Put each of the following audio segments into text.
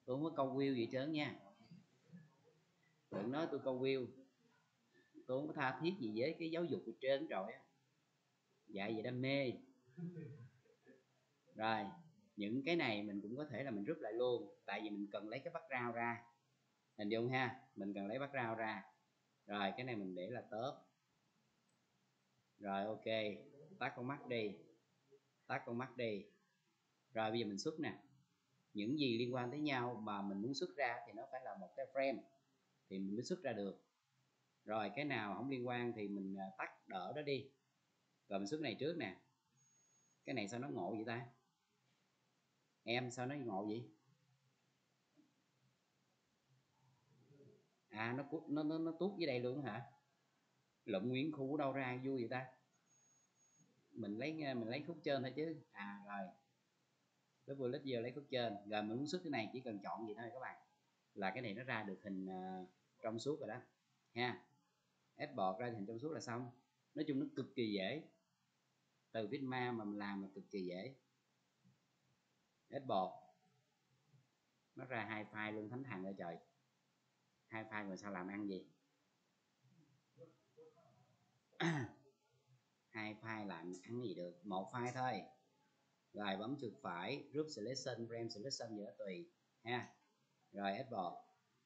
Tôi không có câu view gì trơn nha, đừng nói tôi câu view. Tôi không có tha thiết gì với cái giáo dục gì trơn rồi á, dạy về đam mê. Rồi những cái này mình cũng có thể là mình rút lại luôn, tại vì mình cần lấy cái background ra, hình dung ha, mình cần lấy background ra. Rồi cái này mình để là top. Rồi ok, tắt con mắt đi, tắt con mắt đi. Rồi bây giờ mình xuất nè, những gì liên quan tới nhau mà mình muốn xuất ra thì nó phải là một cái frame thì mình mới xuất ra được. Rồi cái nào không liên quan thì mình tắt đỡ đó đi. Rồi mình xuất này trước nè. Cái này sao nó ngộ vậy ta? Em sao nó ngộ vậy? À nó tuốt dưới đây luôn hả? Lụm nguyên khu đâu ra vui vậy ta? Mình lấy khúc trên thôi chứ. À rồi. Lúc vừa lít giờ lấy khúc trên. Rồi mình muốn xuất cái này chỉ cần chọn gì thôi các bạn. Là cái này nó ra được hình trong suốt rồi đó. Ha. Export ra hình trong suốt là xong. Nói chung nó cực kỳ dễ. Từ Figma mà mình làm là cực kỳ dễ. Export. Nó ra hai file luôn, thánh thằng ơi trời. Hai file rồi sao làm ăn gì? Hai file làm ăn gì được, một file thôi. Rồi bấm chuột phải, group selection, frame selection gì đó tùy ha. Rồi export.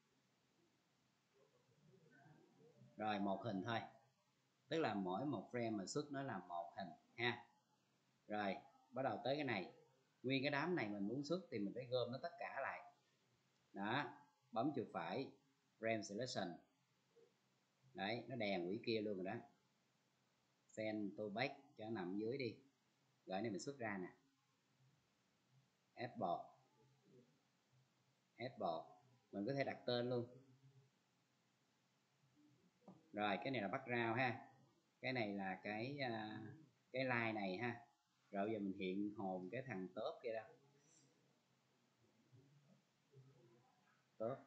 Rồi một hình thôi, tức là mỗi một frame mà xuất nó là một hình ha. Rồi bắt đầu tới cái này, nguyên cái đám này mình muốn xuất thì mình phải gom nó tất cả lại. Đó, bấm chuột phải, frame selection. Đấy, nó đèn quỷ kia luôn rồi đó. Send to back cho nằm dưới đi. Rồi này mình xuất ra nè. Export. Export. Mình có thể đặt tên luôn. Rồi cái này là background ha. Cái này là cái line này ha. Rồi bây giờ mình hiện hồn cái thằng top kia đó. Top.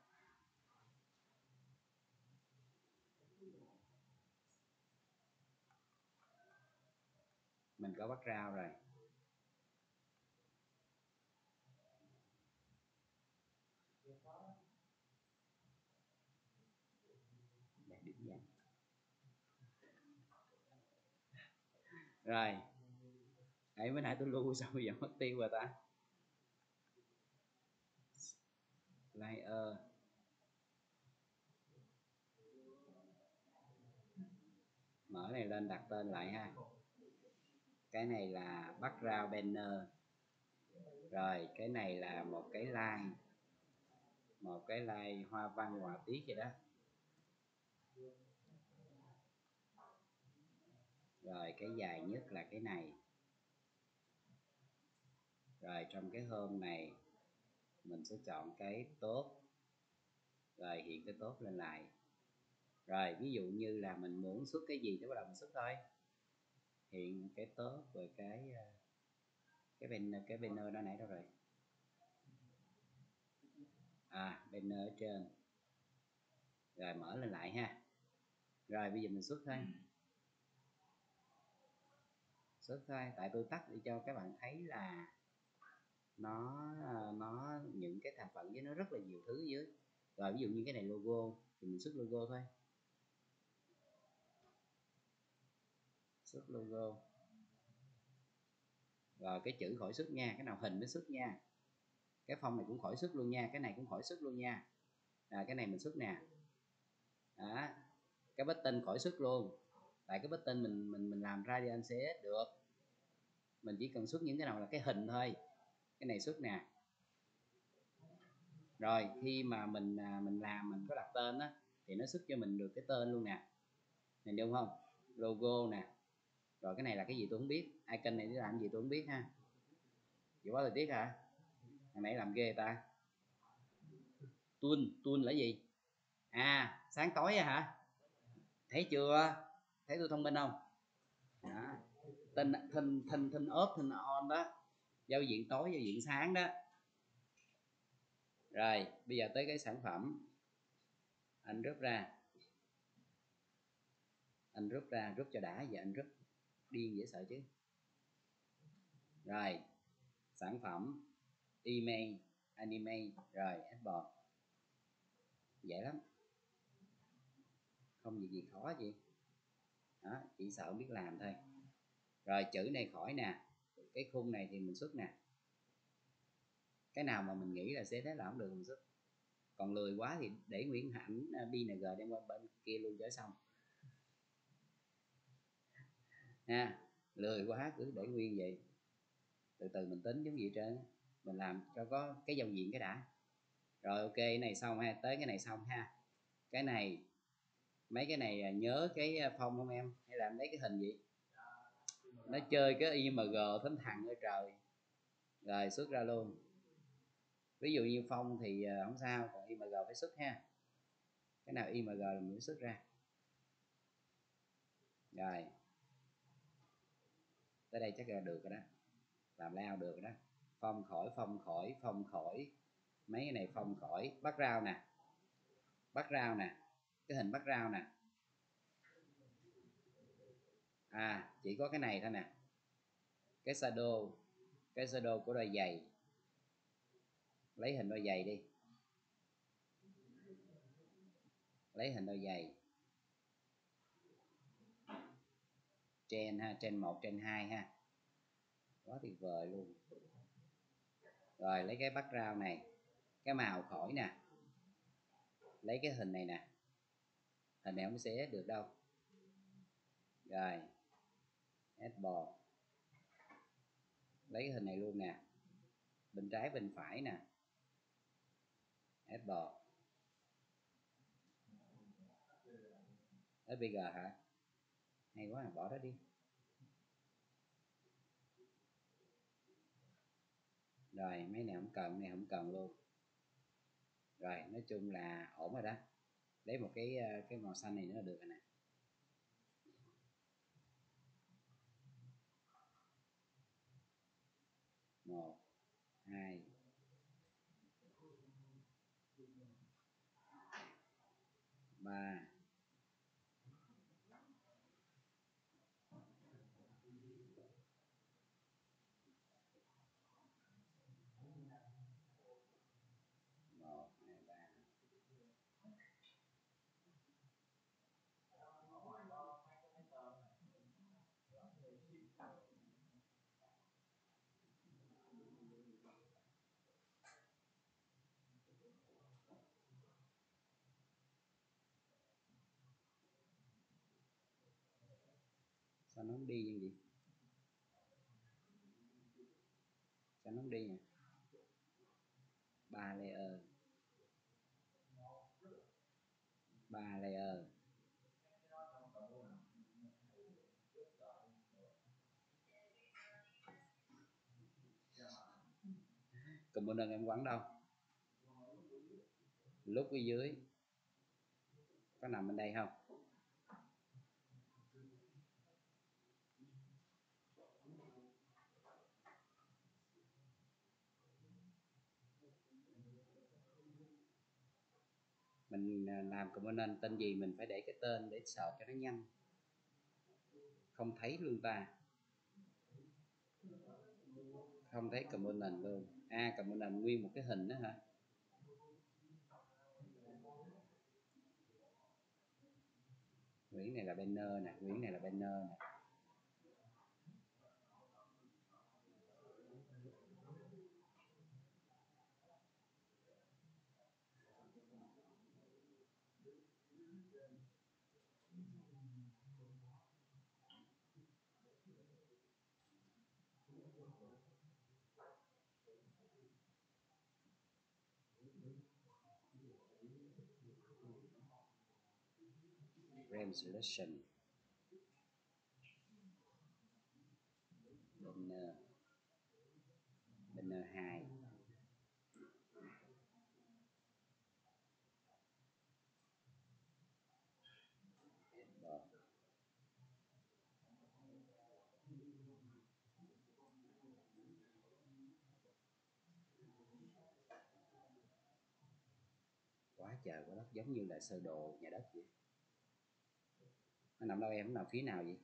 Mình có background rồi. Rồi. Đấy, mới nãy tôi lưu sao bây giờ mất tiêu rồi ta. Layer. Mở này lên đặt tên lại ha. Cái này là background banner. Rồi cái này là một cái line. Một cái line hoa văn họa tiết vậy đó. Rồi cái dài nhất là cái này. Rồi trong cái home này mình sẽ chọn cái top. Rồi hiện cái top lên lại. Rồi ví dụ như là mình muốn xuất cái gì thì bắt đầu mình xuất thôi. Hiện cái top rồi cái banner đó nãy đâu rồi? À, banner ở trên. Rồi mở lên lại ha. Rồi bây giờ mình xuất thôi. Xuất thôi, tại tôi tắt để cho các bạn thấy là nó những cái thành phần với nó rất là nhiều thứ dưới. Rồi ví dụ như cái này logo thì mình xuất logo thôi. Xuất logo. Rồi cái chữ khỏi xuất nha, cái nào hình mới xuất nha. Cái phông này cũng khỏi xuất luôn nha, cái này cũng khỏi xuất luôn nha. Cái này mình xuất nè. Đó. Cái button khỏi xuất luôn. Tại cái button mình làm radial CS được. Mình chỉ cần xuất những cái nào là cái hình thôi. Cái này xuất nè. Rồi khi mà mình làm mình có đặt tên á thì nó xuất cho mình được cái tên luôn nè. Nhìn đúng không? Logo nè. Rồi cái này là cái gì tôi không biết. Icon này để làm gì tôi không biết ha. Dự báo thời tiết hả? Hồi nãy làm ghê ta. Tool là gì? À, sáng tối hả? Thấy chưa? Thấy tôi thông minh không? Đó. Thinh ốp, thinh on đó. Giao diện tối, giao diện sáng đó. Rồi, bây giờ tới cái sản phẩm. Anh rút ra. Anh rút ra, rút cho đã. Giờ anh rút điên dễ sợ chứ. Rồi, sản phẩm email anime. Rồi export, dễ lắm, không gì khó gì đó, chỉ sợ không biết làm thôi. Rồi chữ này khỏi nè, cái khung này thì mình xuất nè, cái nào mà mình nghĩ là CSS là không được mình xuất, còn lười quá thì để nguyên hãnh PNG đem qua bên kia luôn cho xong nha. Lười quá cứ để nguyên vậy, từ từ mình tính giống gì hết trơn, mình làm cho có cái giao diện cái đã. Rồi ok, cái này xong ha, tới cái này xong ha. Cái này, mấy cái này nhớ cái phong không em, hay làm lấy cái hình gì nó chơi cái img thánh thằng ơi trời. Rồi xuất ra luôn, ví dụ như phong thì không sao, còn img phải xuất ha, cái nào img là mình mới xuất ra. Rồi tới đây chắc là được rồi đó, làm layout được rồi đó. Phong khỏi, phong khỏi, phong khỏi, mấy cái này phong khỏi. Background nè, background nè, cái hình background nè, chỉ có cái này thôi nè, cái shadow, cái shadow của đôi giày, lấy hình đôi giày đi, lấy hình đôi giày trên ha, trên 1 trên 2 ha, quá tuyệt vời luôn. Rồi lấy cái background này, cái màu khỏi nè, lấy cái hình này nè, hình này không xé được đâu. Rồi export, lấy cái hình này luôn nè, bên trái bên phải nè, export. SVG hả, hay quá, bỏ đó đi. Rồi mấy này không cần, này không cần luôn. Rồi nói chung là ổn rồi đó, lấy một cái màu xanh này nữa là được rồi nè. Một, hai, ba, một, hai, ba. Sao nó không đi như vậy, sao nó không đi nhỉ? 3 layer, 3 layer. Component em quấn đâu, lúc ở dưới có nằm bên đây không? Mình làm component tên gì mình phải để cái tên để search cho nó nhanh, không thấy luôn ta, không thấy component luôn. Component nguyên một cái hình đó hả? Nguyễn này là banner nè, Nguyễn này là banner nè. Frame selection, banner, banner 2. Quá trời quá đất, giống như là sơ đồ nhà đất vậy. Nó nằm đâu em, nó nằm phía nào vậy?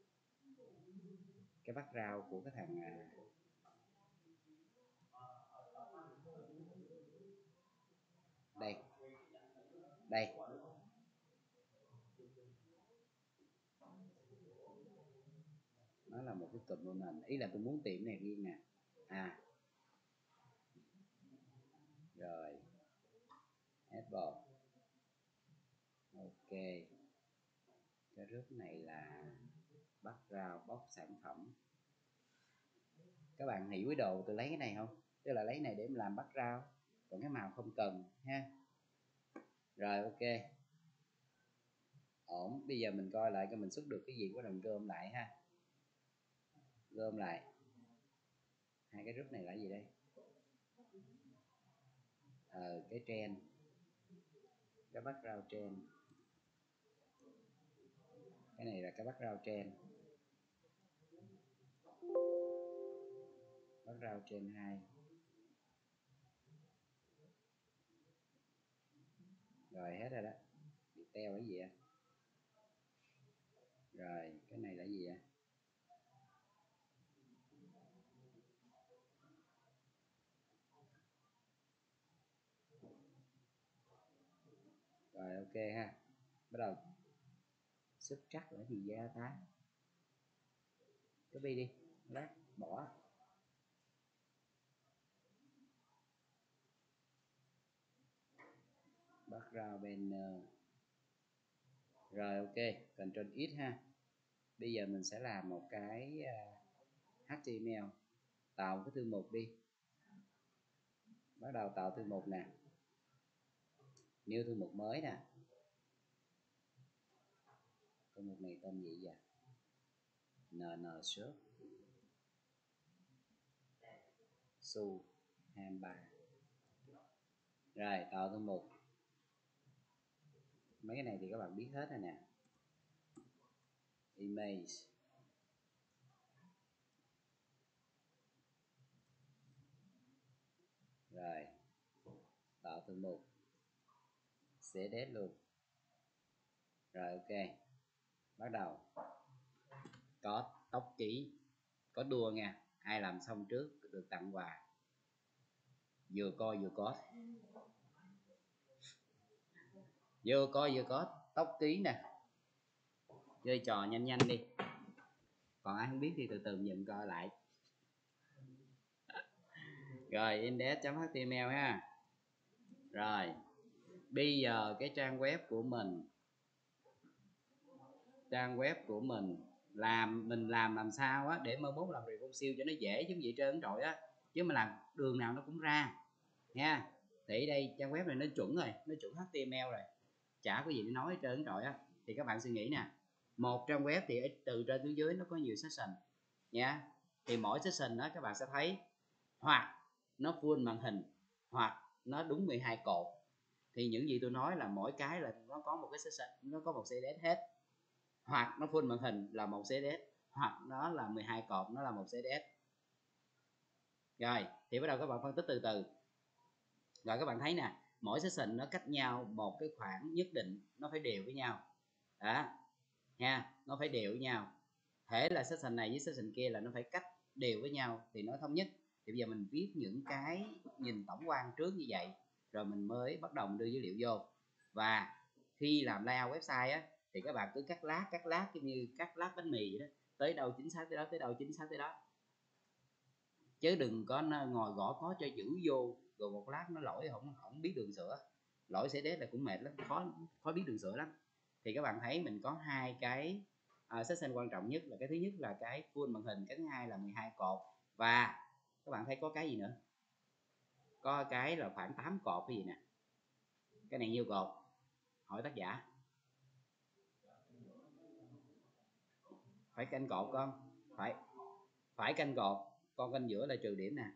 Cái background của cái thằng đây đây, nó là một cái component, ý là tôi muốn tìm này riêng nè. Rồi Apple, ok, cái group này là background box sản phẩm. Các bạn hiểu ý đồ tôi lấy cái này không? Tức là lấy này để làm background, còn cái màu không cần ha. Rồi ok, ổn. Bây giờ mình coi lại coi mình xuất được cái gì, có mình gom lại ha. Gom lại hai cái group này là gì đây? Cái trend, cái background trend, cái này là cái background trend, background trend 2. Rồi hết rồi đó. Bị teo cái gì ạ? Rồi cái này là gì ạ? Rồi ok ha, bắt đầu xuất trắc là gì ra ta? Copy đi, lát bỏ. Background banner. Rồi ok, Ctrl X ha. Bây giờ mình sẽ làm một cái HTML, tạo một cái thư mục đi. Bắt đầu tạo thư mục nè, new thư mục mới nè. Thư mục này tên gì vậy? NN shop su 23. Rồi tạo thư mục. Mấy cái này thì các bạn biết hết rồi nè. Image, rồi tạo thư mục CSS luôn. Rồi ok, bắt đầu có tốc ký, có đua nha, ai làm xong trước được tặng quà. Vừa coi vừa có, vừa coi vừa có tốc ký nè. Chơi trò nhanh nhanh đi, còn ai không biết thì từ từ nhìn coi lại. Rồi index.html ha. Rồi bây giờ cái trang web của mình, mình làm sao á để mai mốt làm review siêu cho nó dễ chứ gì trơn trọi á, chứ mà làm đường nào nó cũng ra nha. Thì đây trang web này nó chuẩn rồi, nó chuẩn HTML rồi, chả có gì để nói trơn trọi á. Thì các bạn suy nghĩ nè, một trang web thì từ trên xuống dưới nó có nhiều section nha. Thì mỗi section đó các bạn sẽ thấy hoặc nó full màn hình hoặc nó đúng 12 cột. Thì những gì tôi nói là mỗi cái là nó có một cái section, nó có một CSS hết. Hoặc nó full màn hình là một CSS, hoặc nó là 12 cột, nó là một CSS. Rồi thì bắt đầu các bạn phân tích từ từ. Rồi các bạn thấy nè, mỗi section nó cách nhau một cái khoảng nhất định, nó phải đều với nhau đó nha, nó phải đều với nhau. Thể là section này với section kia là nó phải cách đều với nhau thì nó thống nhất. Thì bây giờ mình viết những cái nhìn tổng quan trước như vậy, rồi mình mới bắt đầu đưa dữ liệu vô. Và khi làm layout website á thì các bạn cứ cắt lát như cắt lát bánh mì vậy đó, tới đâu chính xác tới đó, tới đâu chính xác tới đó, chứ đừng có ngồi gõ khó cho giữ vô rồi một lát nó lỗi không biết đường sửa. Lỗi CSS là cũng mệt lắm, khó biết đường sửa lắm. Thì các bạn thấy mình có hai cái section quan trọng nhất là cái thứ nhất là cái full màn hình, cái thứ hai là 12 cột. Và các bạn thấy có cái gì nữa, có cái là khoảng 8 cột cái gì nè. Cái này nhiêu cột, hỏi tác giả? Phải canh cột con, phải canh cột, con canh giữa là trừ điểm nè.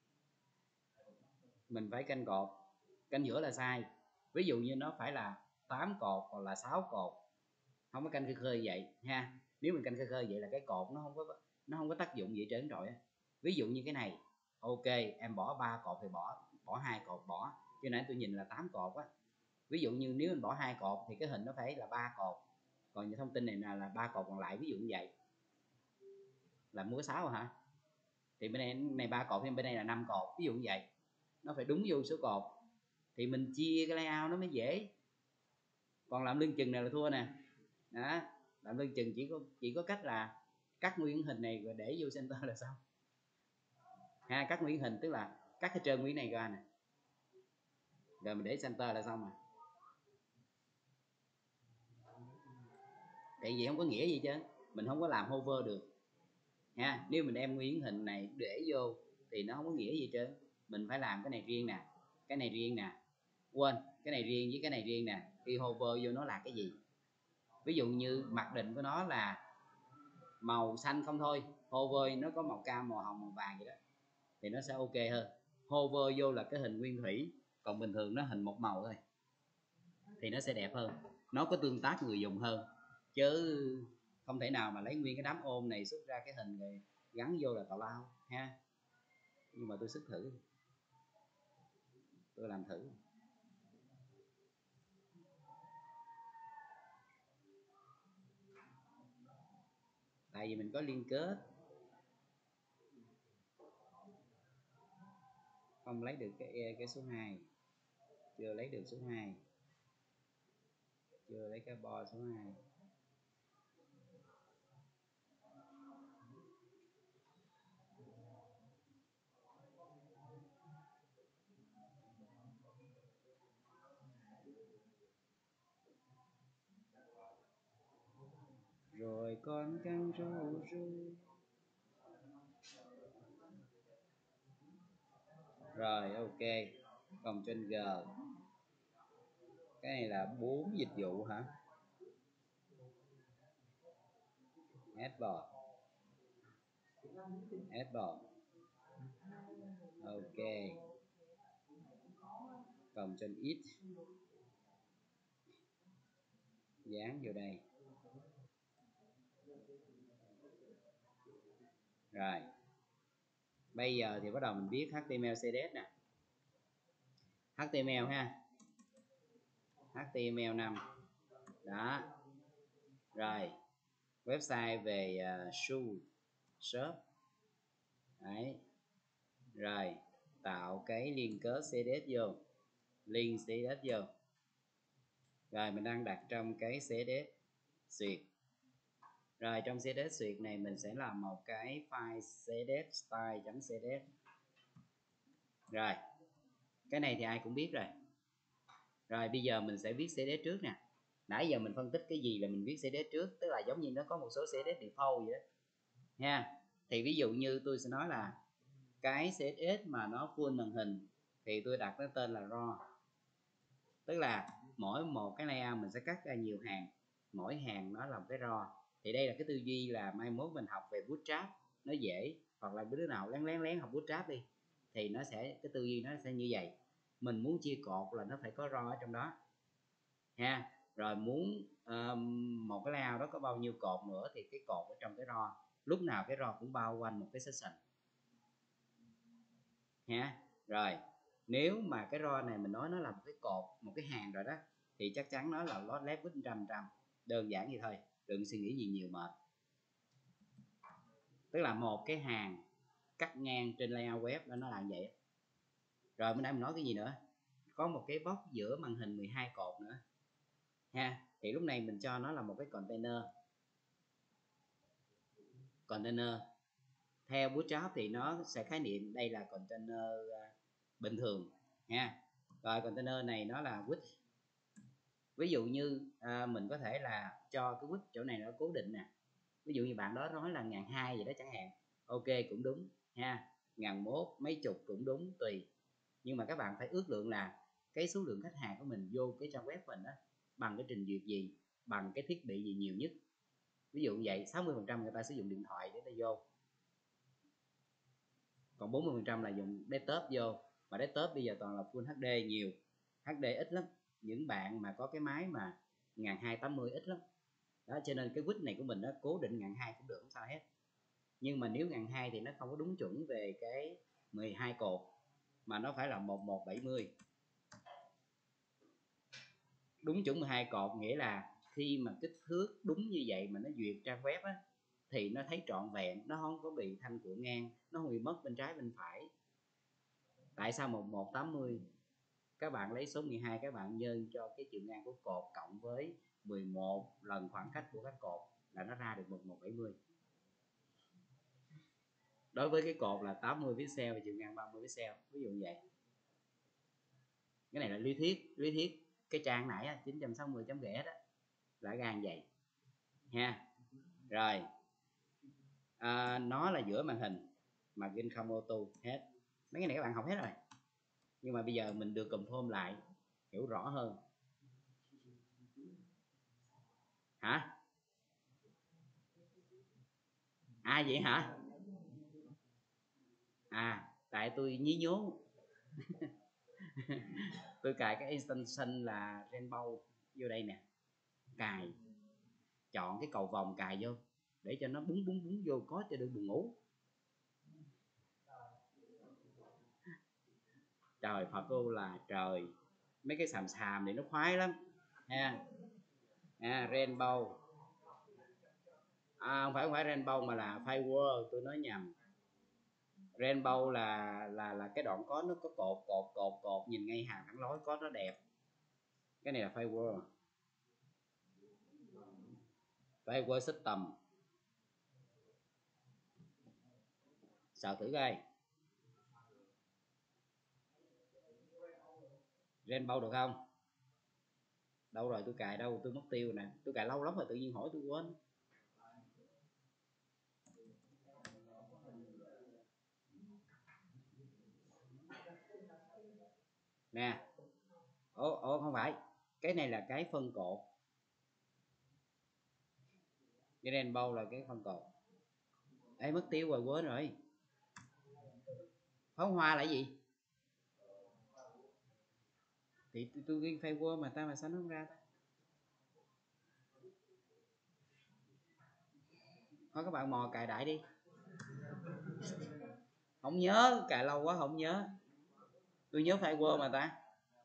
Mình phải canh cột, canh giữa là sai. Ví dụ như nó phải là 8 cột hoặc là 6 cột, không có canh khơi khơi vậy ha. Nếu mình canh khơi khơi vậy là cái cột nó không có tác dụng gì trơn trọi. Ví dụ như cái này, ok em bỏ 3 cột thì bỏ 2 cột bỏ, chứ nãy tôi nhìn là 8 cột á. Ví dụ như nếu mình bỏ 2 cột thì cái hình nó phải là 3 cột, còn những thông tin này là 3 cột còn lại, ví dụ như vậy. Là mua 6 hả? Thì bên này 3 cột, thì bên đây là 5 cột, ví dụ như vậy. Nó phải đúng vô số cột. thì mình chia cái layout nó mới dễ. Còn làm lưng chừng này là thua nè. Đó, làm lưng chừng chỉ có cách là cắt nguyên hình này rồi để vô center là xong ha. Cắt nguyên hình tức là cắt cái trơn nguyên này ra nè, rồi mình để center là xong rồi. Tại vì không có nghĩa gì chứ, mình không có làm hover được nha. Nếu mình đem nguyên hình này để vô thì nó không có nghĩa gì chứ. Mình phải làm cái này riêng nè, cái này riêng nè, quên, cái này riêng với cái này riêng nè. Khi hover vô nó là cái gì, ví dụ như mặc định của nó là màu xanh không thôi, hover nó có màu cam, màu hồng, màu vàng vậy đó thì nó sẽ ok hơn. Hover vô là cái hình nguyên thủy, còn bình thường nó hình một màu thôi thì nó sẽ đẹp hơn, nó có tương tác người dùng hơn. Chứ không thể nào mà lấy nguyên cái đám ôm này xuất ra cái hình rồi gắn vô là tào lao ha. Nhưng mà tôi sức thử, tôi làm thử. Tại vì mình có liên kết, không lấy được cái số 2, chưa lấy được số 2, chưa lấy cái bo số 2. Rồi con căng ru ru. Rồi ok, còn trên G cái này là 4 dịch vụ hả? Adboard, Adboard, ok, còn trên ít dán vô đây. Rồi bây giờ thì bắt đầu mình viết HTML CSS nè. HTML ha, HTML5 đó. Rồi website về shoe shop đấy. Rồi tạo cái liên kết CSS vô, link CSS vô. Rồi mình đang đặt trong cái CSS duyệt. Rồi trong CSS duyệt này mình sẽ làm một cái file CSS style.css. Rồi cái này thì ai cũng biết rồi. Rồi bây giờ mình sẽ viết CSS trước nè. Nãy giờ mình phân tích cái gì là mình viết CSS trước, tức là giống như nó có một số CSS default vậy đó nha. Thì ví dụ như tôi sẽ nói là cái CSS mà nó full màn hình thì tôi đặt nó tên là raw, tức là mỗi một cái layout mình sẽ cắt ra nhiều hàng, mỗi hàng nó là một cái raw. Thì đây là cái tư duy là mai mốt mình học về bootstrap nó dễ, hoặc là đứa nào lén học bootstrap đi thì nó sẽ, cái tư duy nó sẽ như vậy. Mình muốn chia cột là nó phải có raw ở trong đó ha. Rồi muốn một cái layout đó có bao nhiêu cột nữa thì cái cột ở trong cái raw, lúc nào cái raw cũng bao quanh một cái section ha. Rồi nếu mà cái raw này mình nói nó là một cái cột, một cái hàng rồi đó, thì chắc chắn nó là lót left with 100%. Đơn giản vậy thôi, đừng suy nghĩ gì nhiều mệt. Tức là một cái hàng cắt ngang trên layout web đó, nó là như vậy. Rồi bên đây mình nói cái gì nữa, có một cái box giữa màn hình 12 cột nữa ha. Thì lúc này mình cho nó là một cái container. Theo Bootstrap thì nó sẽ khái niệm đây là container bình thường ha. Rồi container này nó là width. Ví dụ như mình có thể là cho cái width chỗ này nó cố định nè. Ví dụ như bạn đó nói là 1.200 vậy đó chẳng hạn, ok cũng đúng ha. 1.100 mấy chục cũng đúng, tùy. Nhưng mà các bạn phải ước lượng là cái số lượng khách hàng của mình vô cái trang web mình đó bằng cái trình duyệt gì, bằng cái thiết bị gì nhiều nhất. Ví dụ như vậy, 60% người ta sử dụng điện thoại để ta vô, còn 40% là dùng desktop vô. Mà desktop bây giờ toàn là Full HD nhiều, HD ít lắm. Những bạn mà có cái máy mà 1280 ít lắm đó, cho nên cái width này của mình nó cố định 1.200 cũng được, không sao hết. Nhưng mà nếu 1.200 thì nó không có đúng chuẩn về cái 12 cột, mà nó phải là 1170. Đúng chuẩn 12 cột nghĩa là khi mà kích thước đúng như vậy mà nó duyệt trang web á, thì nó thấy trọn vẹn, nó không có bị thanh của ngang, nó không bị mất bên trái bên phải. Tại sao 1180? các bạn lấy số 12 các bạn nhân cho cái chiều ngang của cột cộng với 11 lần khoảng cách của các cột là nó ra được 1170. Đối với cái cột là 80 pixel và chiều ngang 30 pixel, ví dụ vậy. Cái này là lý thuyết cái trang nãy 960.ghé đó là gan vậy ha. Rồi nó là giữa màn hình, margin không auto hết. Mấy cái này các bạn học hết rồi, nhưng mà bây giờ mình được confirm lại hiểu rõ hơn hả? Vậy hả? Tại tôi nhí nhố. Tôi cài cái extension là Rainbow vô đây nè, cài, chọn cái cầu vòng cài vô để cho nó búng vô, có cho đừng buồn ngủ. Trời Phật cô là trời, mấy cái xàm thì nó khoái lắm ha. Rainbow không phải Rainbow mà là Firewall, tôi nói nhầm. Rainbow là cái đoạn có nó có cột nhìn ngay hàng thẳng lối, có nó đẹp. Cái này là Firewall system. Sợ thử coi Rainbow được không? Đâu rồi, tôi cài đâu, tôi mất tiêu nè, tôi cài lâu lắm rồi tự nhiên hỏi tôi quên. Nè, không phải, cái này là cái phân cột, cái Rainbow là cái phân cột. Mất tiêu rồi, quên rồi. Pháo hoa là gì? Thì tôi ghi Firewall mà sao nó không ra ta? Thôi các bạn mò cài đại đi. Không nhớ, cài lâu quá không nhớ. Tôi nhớ Firewall mà ta.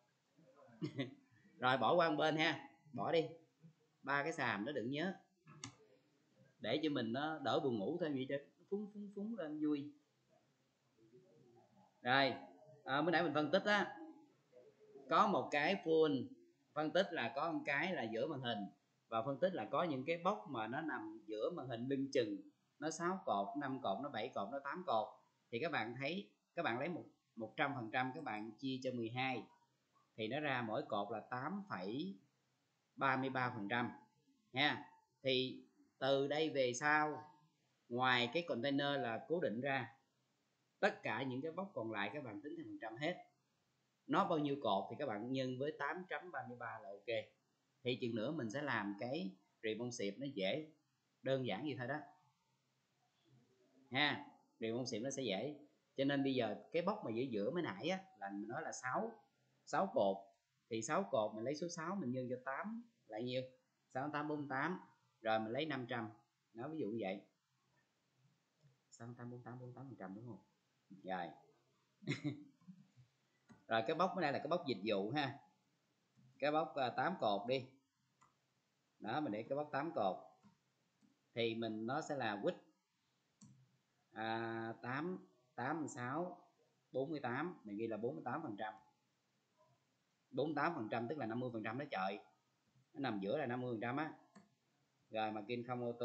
Rồi bỏ qua một bên ha, bỏ đi. 3 cái xàm nó đừng nhớ, để cho mình nó đỡ buồn ngủ thêm gì chứ, phúng lên vui. Rồi bữa nãy mình phân tích á, có một cái full phân tích là có một cái là giữa màn hình, và phân tích là có những cái box mà nó nằm giữa màn hình lưng chừng, nó 6 cột, 5 cột, nó 7 cột, nó 8 cột. Thì các bạn thấy, các bạn lấy 100%, các bạn chia cho 12 thì nó ra mỗi cột là 8,33% nha. Thì từ đây về sau, ngoài cái container là cố định ra, tất cả những cái box còn lại các bạn tính theo phần trăm hết. Nó bao nhiêu cột thì các bạn nhân với 8.33 là ok. Thì chừng nữa mình sẽ làm cái responsive nó dễ, đơn giản như thôi đó ha. Responsive nó sẽ dễ, cho nên bây giờ cái box mà giữa mới nãy á, là mình nói là 6 cột, thì 6 cột mình lấy số 6 mình nhân cho 8 là nhiêu? 6848, rồi mình lấy 500, nói ví dụ như vậy. 6848 đúng không? Rồi rồi cái box này là cái box dịch vụ ha, cái box 8 cột đi đó, mình để cái box 8 cột thì nó sẽ là width 8 86 48, mình ghi là 48%. 48% tức là 50% đó trời, nó nằm giữa là 50% á. Rồi margin không auto.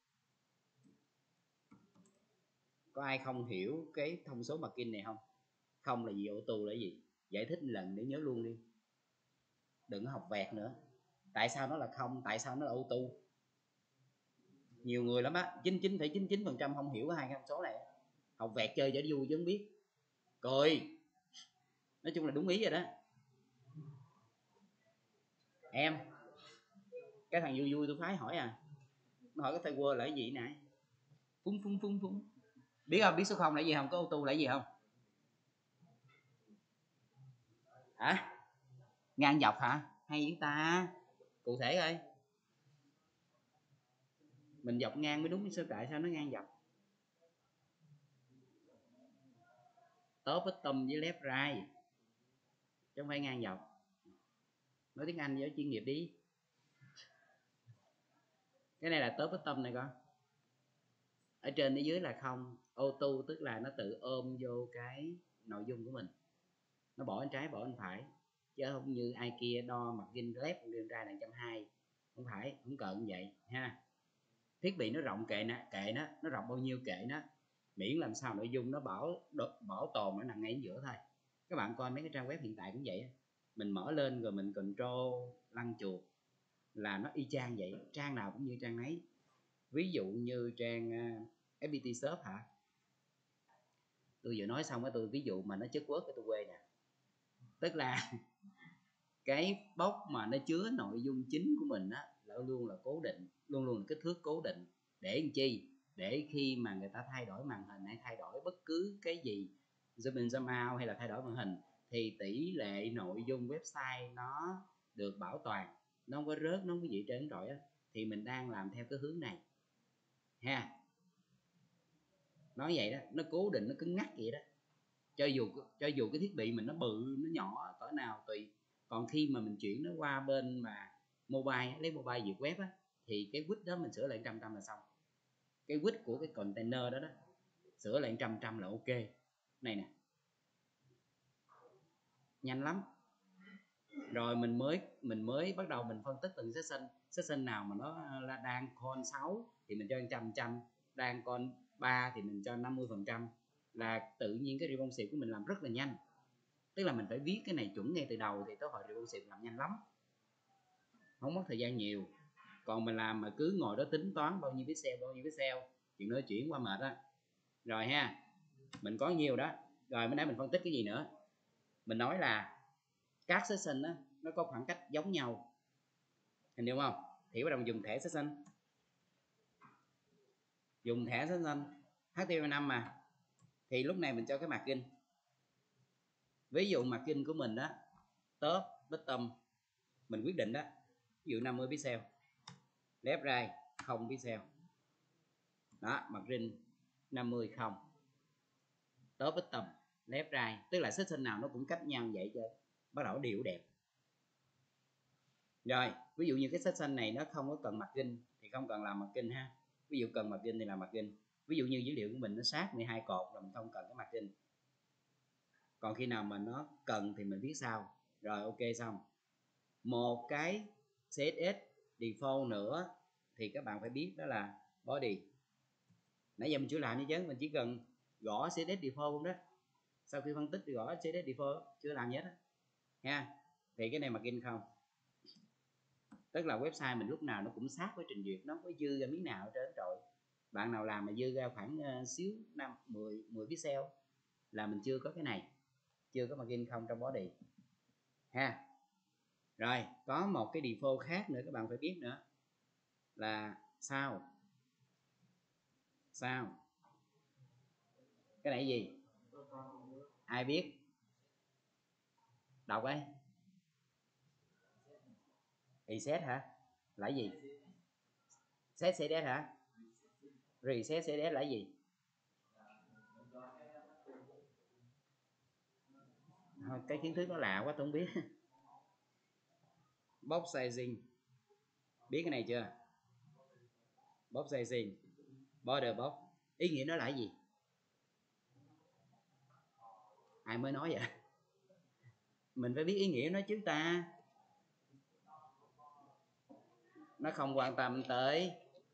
Có ai không hiểu cái thông số margin này không? Không là gì, auto là gì? Giải thích một lần để nhớ luôn đi, đừng học vẹt nữa. Tại sao nó là không, tại sao nó là auto? Nhiều người lắm á, 99,99% không hiểu hai cái thông số này. Học vẹt chơi cho vui chứ không biết, cười. Nói chung là đúng ý rồi đó em. Cái thằng vui tôi phái hỏi nó hỏi cái tay quơ là cái gì nè, phúng. Biết không, biết số 0 là gì không, có auto là gì không hả? Ngang dọc hả, hay chúng ta cụ thể coi. Mình dọc ngang mới đúng, sao tại sao nó ngang dọc? Top bottom với left right chứ không phải ngang dọc. Nói tiếng Anh với chuyên nghiệp đi. Cái này là top bottom này con, ở trên ở dưới là không. Auto tức là nó tự ôm vô cái nội dung của mình, nó bỏ bên trái bỏ bên phải. chứ không như ai kia đo margin left margin ra là 120, không phải, không cần như vậy ha. Thiết bị nó rộng kệ nó rộng bao nhiêu kệ nó, miễn làm sao nội dung nó bảo tồn nó nằm ngay ở giữa thôi. Các bạn coi mấy cái trang web hiện tại cũng vậy, mình mở lên rồi mình control lăn chuột là nó y chang vậy, trang nào cũng như trang nấy. Ví dụ như trang FPT Shop hả, tôi vừa nói xong cái tôi ví dụ mà nó chất quất cái tôi quê nè, tức là cái box mà nó chứa nội dung chính của mình á là luôn là cố định, luôn luôn là kích thước cố định, để làm chi, để khi mà người ta thay đổi màn hình hay thay đổi bất cứ cái gì, zoom in zoom out hay là thay đổi màn hình, thì tỷ lệ nội dung website nó được bảo toàn, nó không có rớt, nó không có gì trơn trọi á, thì mình đang làm theo cái hướng này ha. Nói vậy đó, nó cố định, nó cứng ngắc vậy đó, cho dù cái thiết bị mình nó bự nó nhỏ cỡ nào tùy. Còn khi mà mình chuyển nó qua bên mà mobile, lấy mobile duyệt web á, thì cái width đó mình sửa lại 100 là xong. Cái width của cái container đó sửa lại 100 là ok. Này nè, nhanh lắm. Rồi mình mới bắt đầu mình phân tích từng section nào mà nó là đang con 6 thì mình cho 100%, đang con 3 thì mình cho 50%, là tự nhiên cái responsive của mình làm rất là nhanh. Tức là mình phải viết cái này chuẩn ngay từ đầu thì tới hồi responsive làm nhanh lắm, không mất thời gian nhiều. Còn mình làm mà cứ ngồi đó tính toán bao nhiêu pixel chuyện nói chuyển qua mệt á. Rồi ha, mình có nhiều đó. Rồi mới nãy mình phân tích cái gì nữa, mình nói là các section á nó có khoảng cách giống nhau, hình hiểu không, thì bắt đầu dùng thẻ section, dùng thẻ section HTML5 mà, thì lúc này mình cho cái margin, ví dụ margin của mình đó top bottom mình quyết định đó, ví dụ 50 pixel, left right 0 pixel đó, margin 50 không, top bottom left right, tức là section nào nó cũng cách nhau vậy cho bắt đầu điệu đẹp. Rồi ví dụ như cái section này nó không có cần margin thì không cần làm margin ha, ví dụ cần margin thì làm margin. Ví dụ như dữ liệu của mình nó sát 12 cột là mình không cần cái margin, còn khi nào mà nó cần thì mình viết sau. Rồi ok xong. Một cái CSS default nữa thì các bạn phải biết đó là body. Nãy giờ mình chưa làm như chứ, mình chỉ cần gõ CSS default không đó, sau khi phân tích thì gõ CSS default, chưa làm gì hết nha. Thì cái này margin không, tức là website mình lúc nào nó cũng sát với trình duyệt, nó có dư ra miếng nào trên rồi. Bạn nào làm mà dư ra khoảng xíu 10 pixel là mình chưa có cái này, chưa có margin không trong body ha. Rồi có một cái default khác nữa các bạn phải biết nữa là sao cái này gì, ai biết đọc ấy. Reset hả, là gì? Set CSS hả? Reset CSS là gì? Thôi, cái kiến thức nó lạ quá tôi không biết. Box sizing, biết cái này chưa? Box sizing, border box, ý nghĩa nó là gì? Ai mới nói vậy? Mình phải biết ý nghĩa nó chứ ta. Nó không quan tâm tới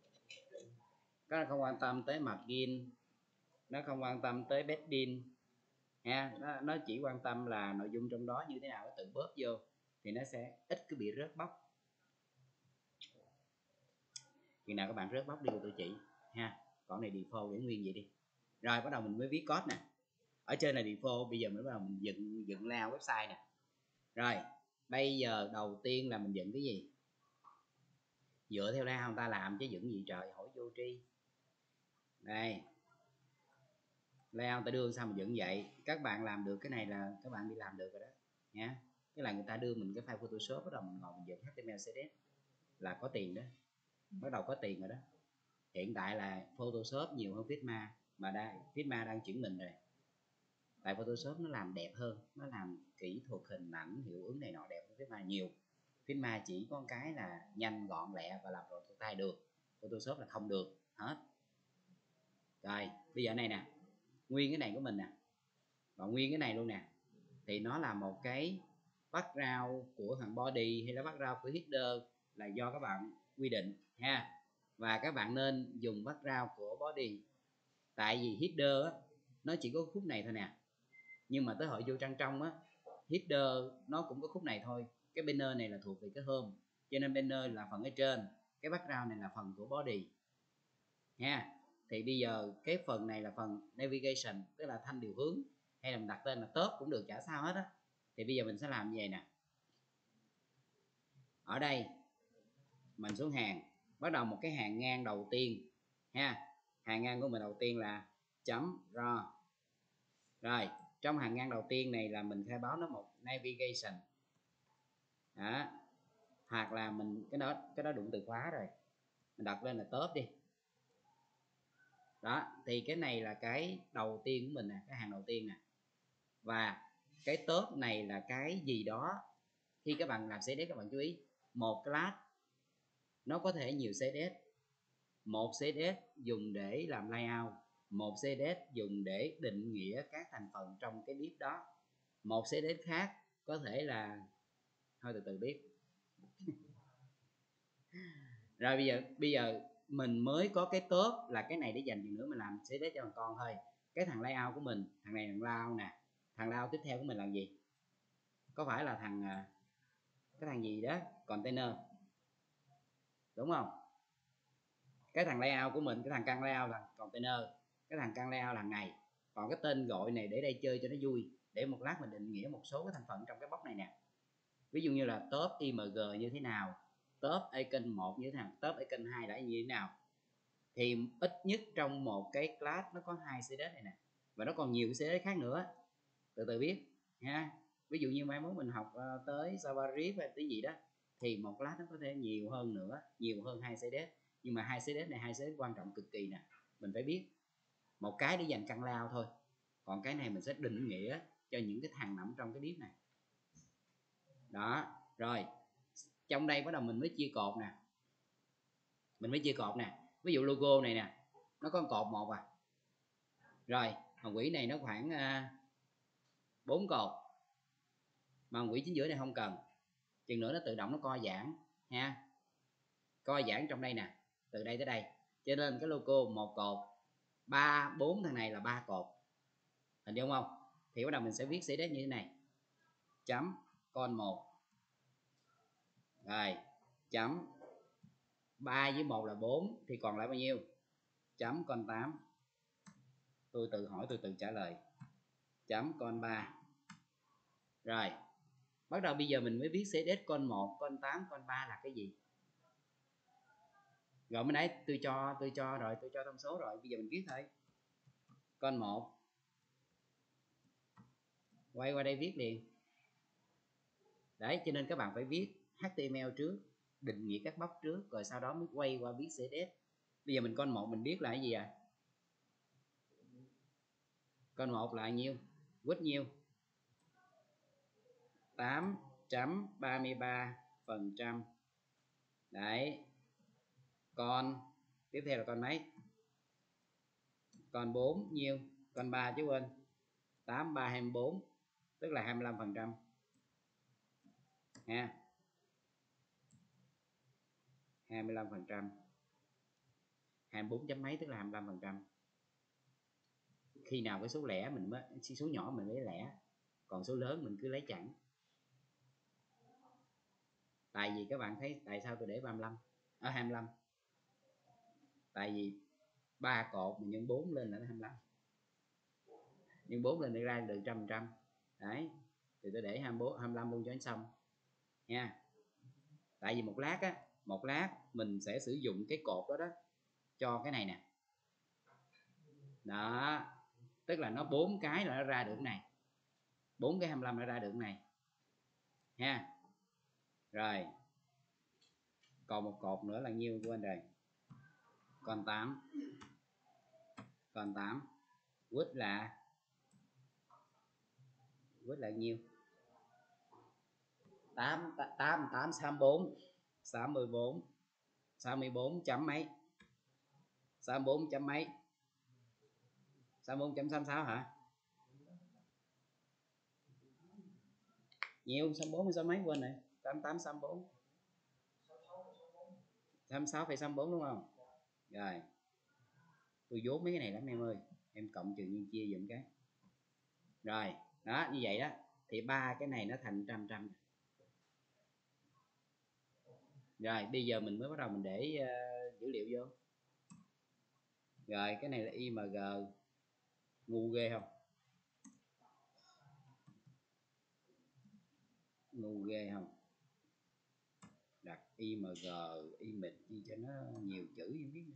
margin, nó không quan tâm tới padding ha, nó chỉ quan tâm là nội dung trong đó như thế nào, nó tự bóp vô thì nó sẽ ít cứ bị rớt bóc. Khi nào các bạn rớt bóc đi tôi chỉ ha, còn này default để nguyên vậy đi. Rồi bắt đầu mình mới viết code nè, ở trên là default, bây giờ mình bắt đầu mình dựng layout website nè. Rồi bây giờ đầu tiên là mình dựng cái gì, dựa theo layout người ta làm chứ dựng gì trời, hỏi vô tri. Đây layout ta đưa sao mình dựng vậy, các bạn làm được cái này là các bạn đi làm được rồi đó nha. Cái là người ta đưa mình cái file Photoshop, bắt đầu mình ngồi mình dựng HTML CSS là có tiền đó, bắt đầu có tiền rồi đó. Hiện tại là Photoshop nhiều hơn Figma, mà Figma đang chuyển mình rồi, tại Photoshop nó làm đẹp hơn, nó làm kỹ thuật hình ảnh hiệu ứng này nọ đẹp hơn Figma nhiều. Figma chỉ có cái là nhanh gọn lẹ và làm prototype được, Photoshop là không được hết. Rồi bây giờ này nè, nguyên cái này của mình nè và nguyên cái này luôn nè, thì nó là một cái background của thằng body hay là background của header là do các bạn quy định ha. Và các bạn nên dùng background của body, tại vì header á, nó chỉ có khúc này thôi nè, nhưng mà tới hội vô trang trong á, header nó cũng có khúc này thôi. Cái banner này là thuộc về cái home, cho nên banner là phần ở trên, cái background này là phần của body nha. Thì bây giờ cái phần này là phần navigation, tức là thanh điều hướng, hay là mình đặt tên là top cũng được, chả sao hết á. Thì bây giờ mình sẽ làm như vậy nè. Ở đây mình xuống hàng, bắt đầu một cái hàng ngang đầu tiên ha. Hàng ngang của mình đầu tiên là chấm raw. Rồi trong hàng ngang đầu tiên này là mình khai báo nó một navigation đó, hoặc là mình cái đó đụng từ khóa rồi, mình đặt lên là top đi. Đó thì cái này là cái đầu tiên của mình nè, cái hàng đầu tiên nè. Và cái top này là cái gì đó, khi các bạn làm CSS các bạn chú ý, một class nó có thể nhiều CSS. Một CSS dùng để làm layout, một CSS dùng để định nghĩa các thành phần trong cái div đó, một CSS khác có thể là thôi từ từ biết. Rồi bây giờ mình mới có cái top là cái này để dành gì nữa, mình làm CSS cho thằng con thôi. Cái thằng layout của mình, thằng này thằng layout nè, thằng layout tiếp theo của mình là gì? Có phải là cái thằng gì đó container, đúng không? Cái thằng layout của mình, cái thằng căn layout là container, cái thằng căn layout là ngày. Còn cái tên gọi này để đây chơi cho nó vui, để một lát mình định nghĩa một số cái thành phần trong cái box này nè. Ví dụ như là top img như thế nào, top icon 1 như thế nào, top icon 2 là như thế nào. Thì ít nhất trong một cái class nó có 2 CSS này nè, và nó còn nhiều CSS khác nữa, từ từ biết ha. Ví dụ như mai mốt mình học tới JavaScript hay cái gì đó, thì một class nó có thể nhiều hơn nữa, nhiều hơn 2 CSS. Nhưng mà 2 CSS này 2 CSS quan trọng cực kỳ nè, mình phải biết. Một cái để dành căn lao thôi, còn cái này mình sẽ định nghĩa cho những cái thằng nằm trong cái div này đó. Rồi trong đây bắt đầu mình mới chia cột nè, ví dụ logo này nè, nó có cột một à. Rồi hòn quỷ này nó khoảng 4 cột, mà hòn quỷ chính giữa này không cần, chừng nữa nó tự động nó co giãn ha, co giãn trong đây nè, từ đây tới đây. Cho nên cái logo một cột, 3 4 thằng này là 3 cột, hình dung không? Thì bắt đầu mình sẽ viết CSS như thế này, chấm con 1, rồi chấm 3 với 1 là 4 thì còn lại bao nhiêu, chấm con 8. Tôi tự hỏi tôi tự trả lời, chấm con 3. Rồi bắt đầu bây giờ mình mới viết CSS con 1, con 8, con 3 là cái gì. Rồi mới nãy tôi cho rồi, tôi cho thông số rồi, bây giờ mình viết thôi. Con 1, quay qua đây viết liền. Đấy, cho nên các bạn phải viết HTML trước, định nghĩa các box trước, rồi sau đó mới quay qua viết CSS. Bây giờ mình con 1 mình biết là cái gì à? Con 1 là nhiêu? Width nhiêu? 8.33%. Đấy. Con tiếp theo là con mấy? Con 4 nhiêu? Con 3 chứ quên. 8 3 24, tức là 25% ha. 25%. 24 chấm mấy tức là 25%. Khi nào cái số lẻ mình mới, số nhỏ mình lấy lẻ, còn số lớn mình cứ lấy chẵn. Tại vì các bạn thấy tại sao tôi để 35 ở 25? Tại vì 3 cột mình nhân 4 lên là nó 25, nhân 4 lên để ra được 100%. Đấy, thì tôi để 24 25 luôn cho nó xong nha. Tại vì một lát mình sẽ sử dụng cái cột đó cho cái này nè. Đó, tức là nó 4 cái là nó ra được cái này, 4 cái 25 nó ra được cái này ha. Rồi còn một cột nữa là nhiêu quên rồi, con 8. Con 8 width là nhiêu? 8 8 8 64 chấm mấy, 64 chấm mấy, 64.66 hả? Nhiều 64 hay 6 mấy quên rồi. 88 64. 66,64 đúng không? Rồi. Tôi dốt mấy cái này lắm em ơi. Em cộng trừ nhân chia dùm cái. Rồi, đó như vậy đó. Thì ba cái này nó thành trăm trăm. Rồi, bây giờ mình mới bắt đầu mình để dữ liệu vô. Rồi, cái này là IMG. Ngu ghê không? Ngu ghê không? Đặt IMG, image gì cho nó nhiều chữ em biết.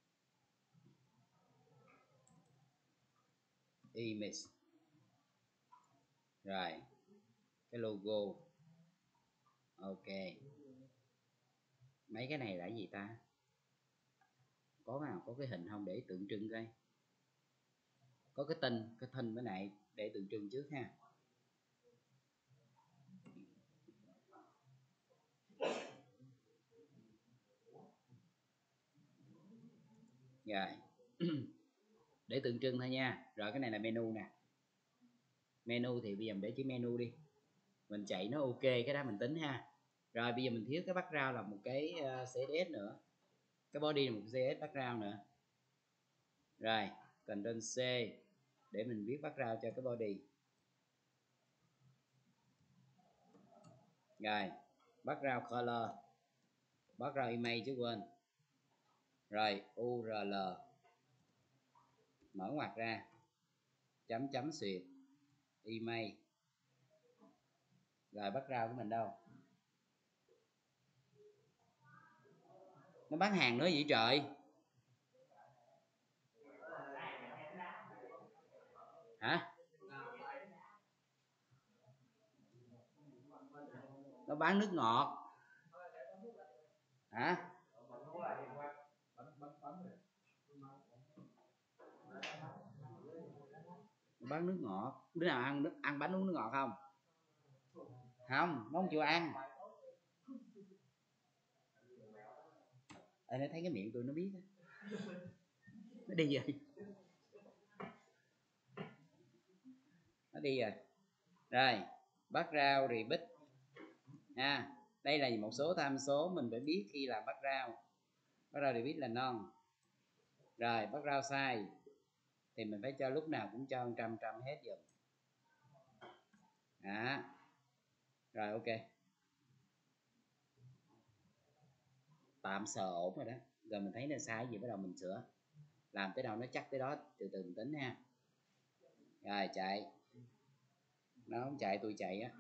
Image. Rồi, cái logo. Ok. Mấy cái này là gì ta? Có nào có cái hình không để tượng trưng coi. Có cái tên cái này để tượng trưng trước ha. Rồi. Để tượng trưng thôi nha. Rồi cái này là menu nè. Menu thì bây giờ mình để chữ menu đi. Mình chạy nó ok cái đó mình tính ha. Rồi bây giờ mình thiếu cái background là một cái CSS nữa. Cái body là một cái CSS background nữa. Rồi, Ctrl C để mình viết background cho cái body. Rồi, background color, background image chứ quên. Rồi, URL mở ngoặc ra, chấm chấm xuyệt, image. Rồi background của mình đâu? Nó bán hàng nữa vậy trời. Hả? Nó bán nước ngọt. Hả? Nó bán nước ngọt. Đứa nào ăn bánh uống nước ngọt không? Không, nó không chịu ăn. Nó thấy cái miệng tôi nó biết á. Nó đi rồi. Nó đi rồi. Rồi, background repeat nha. Đây là một số tham số mình phải biết khi làm background. Background repeat là none. Rồi background size thì mình phải cho lúc nào cũng cho 100 hết dùm. Đó. Rồi ok. Tạm sờ ổn rồi đó. Rồi mình thấy nó sai gì bắt đầu mình sửa. Làm tới đâu nó chắc tới đó, từ từ mình tính ha. Rồi chạy. Nó không chạy tôi chạy á.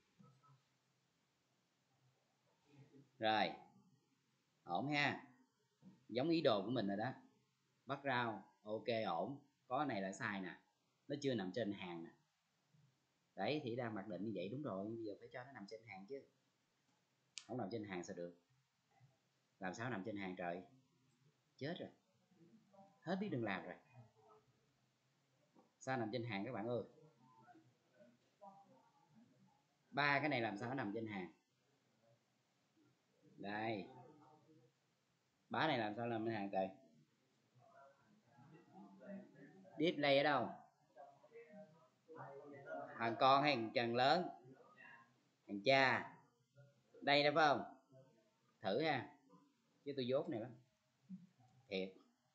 Rồi. Ổn ha. Giống ý đồ của mình rồi đó. Background ok ổn. Có này là sai nè. Nó chưa nằm trên hàng nè. Đấy thì đang mặc định như vậy đúng rồi. Bây giờ phải cho nó nằm trên hàng chứ. Không nằm trên hàng sao được. Làm sao nằm trên hàng trời. Chết rồi. Hết biết đừng làm rồi. Sao nằm trên hàng các bạn ơi. Ba cái này làm sao nó nằm trên hàng. Đây. Bá này làm sao nằm trên hàng trời. Display ở đâu? Thằng con hay thằng lớn? Thằng cha. Đây đó phải không? Thử ha. Chứ tôi dốt này lắm. Thiệt.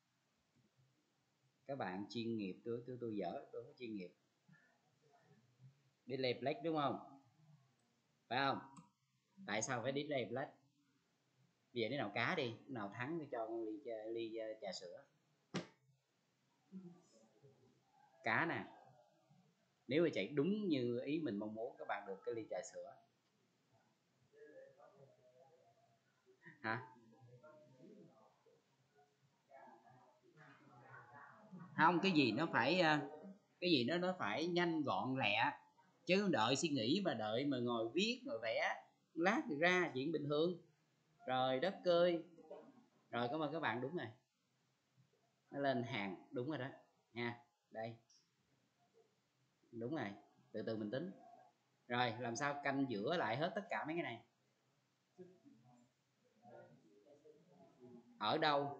Các bạn chuyên nghiệp, tôi dở, tôi không chuyên nghiệp. Display flex đúng không? Phải không? Tại sao phải display flex? Bây giờ đứa nào cá đi, đứa nào thắng thì cho ly trà sữa. Cá nè. Nếu mà chạy đúng như ý mình mong muốn, các bạn được cái ly trà sữa. Hả? Không, cái gì nó phải nhanh gọn lẹ, chứ đợi suy nghĩ mà đợi mà ngồi viết ngồi vẽ lát thì ra chuyện bình thường. Rồi đất cơi. Rồi cảm ơn các bạn, đúng rồi. Nó lên hàng đúng rồi đó nha. Đây đúng rồi, từ từ mình tính. Rồi làm sao canh giữa lại hết tất cả mấy cái này. Ở đâu?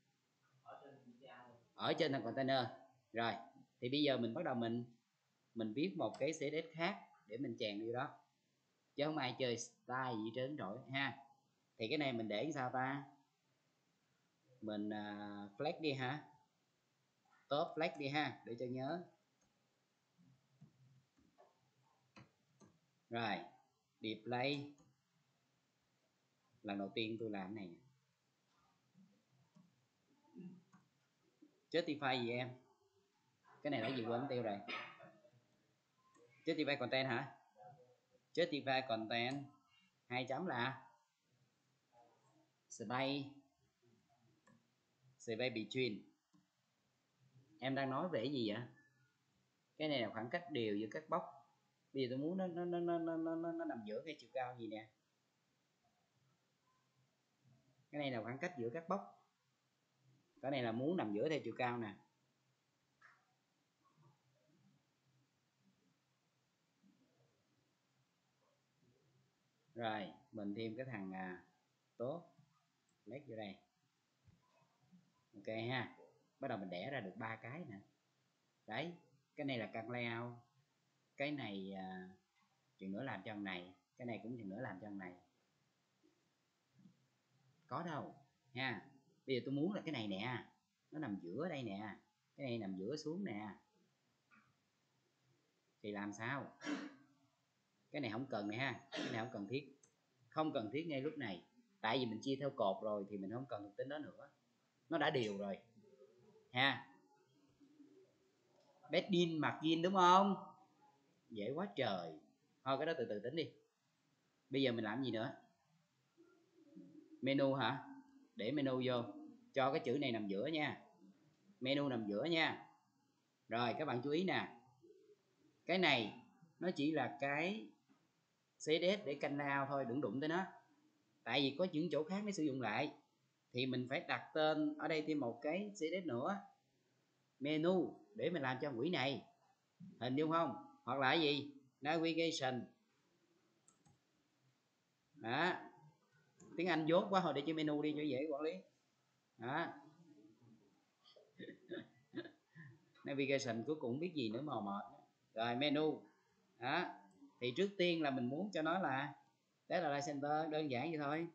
Ở trên thằng container. Rồi thì bây giờ mình bắt đầu mình viết một cái CSS khác để mình chèn vô đó. chứ không ai chơi style gì trơn rồi ha. Thì cái này mình để sao ta, mình flex đi ha, top flex đi ha để cho nhớ. Rồi display, lần đầu tiên tôi làm cái này. Justify gì em, cái này là gì quên tiêu rồi. Justify content hả, justify content 2 chấm là space between. Em đang nói về gì vậy? Cái này là khoảng cách đều giữa các box. Bây giờ tôi muốn nó nằm giữa cái chiều cao gì nè. Cái này là khoảng cách giữa các box, cái này là muốn nằm giữa theo chiều cao nè. Rồi mình thêm cái thằng tốt lấy vô đây. Ok ha, bắt đầu mình đẻ ra được 3 cái nè. Đấy, cái này là căn layout, cái này chừng nữa làm cho thằng này, cái này cũng chừng nữa làm cho thằng này. Có đâu ha. Bây giờ tôi muốn là cái này nè, nó nằm giữa đây nè, cái này nằm giữa xuống nè, thì làm sao? Cái này không cần này ha, cái này không cần thiết, không cần thiết ngay lúc này, tại vì mình chia theo cột rồi thì mình không cần được tính đó nữa, nó đã đều rồi ha. Bedding margin đúng không, dễ quá trời. Thôi cái đó từ từ tính đi. Bây giờ mình làm gì nữa, menu hả, để menu vô, cho cái chữ này nằm giữa nha, menu nằm giữa nha. Rồi các bạn chú ý nè, cái này nó chỉ là cái CSS để canh lao thôi, đừng đụng tới nó, tại vì có những chỗ khác nó sử dụng lại thì mình phải đặt tên ở đây thêm một cái CSS nữa, menu, để mình làm cho quỹ này, hình dung không? Hoặc là cái gì, navigation đó, tiếng Anh dốt quá rồi, để cho menu đi cho dễ quản lý đó. Navigation cuối cùng biết gì nữa mò mệt. Rồi menu đó, thì trước tiên là mình muốn cho nó là data line center, đơn giản vậy thôi.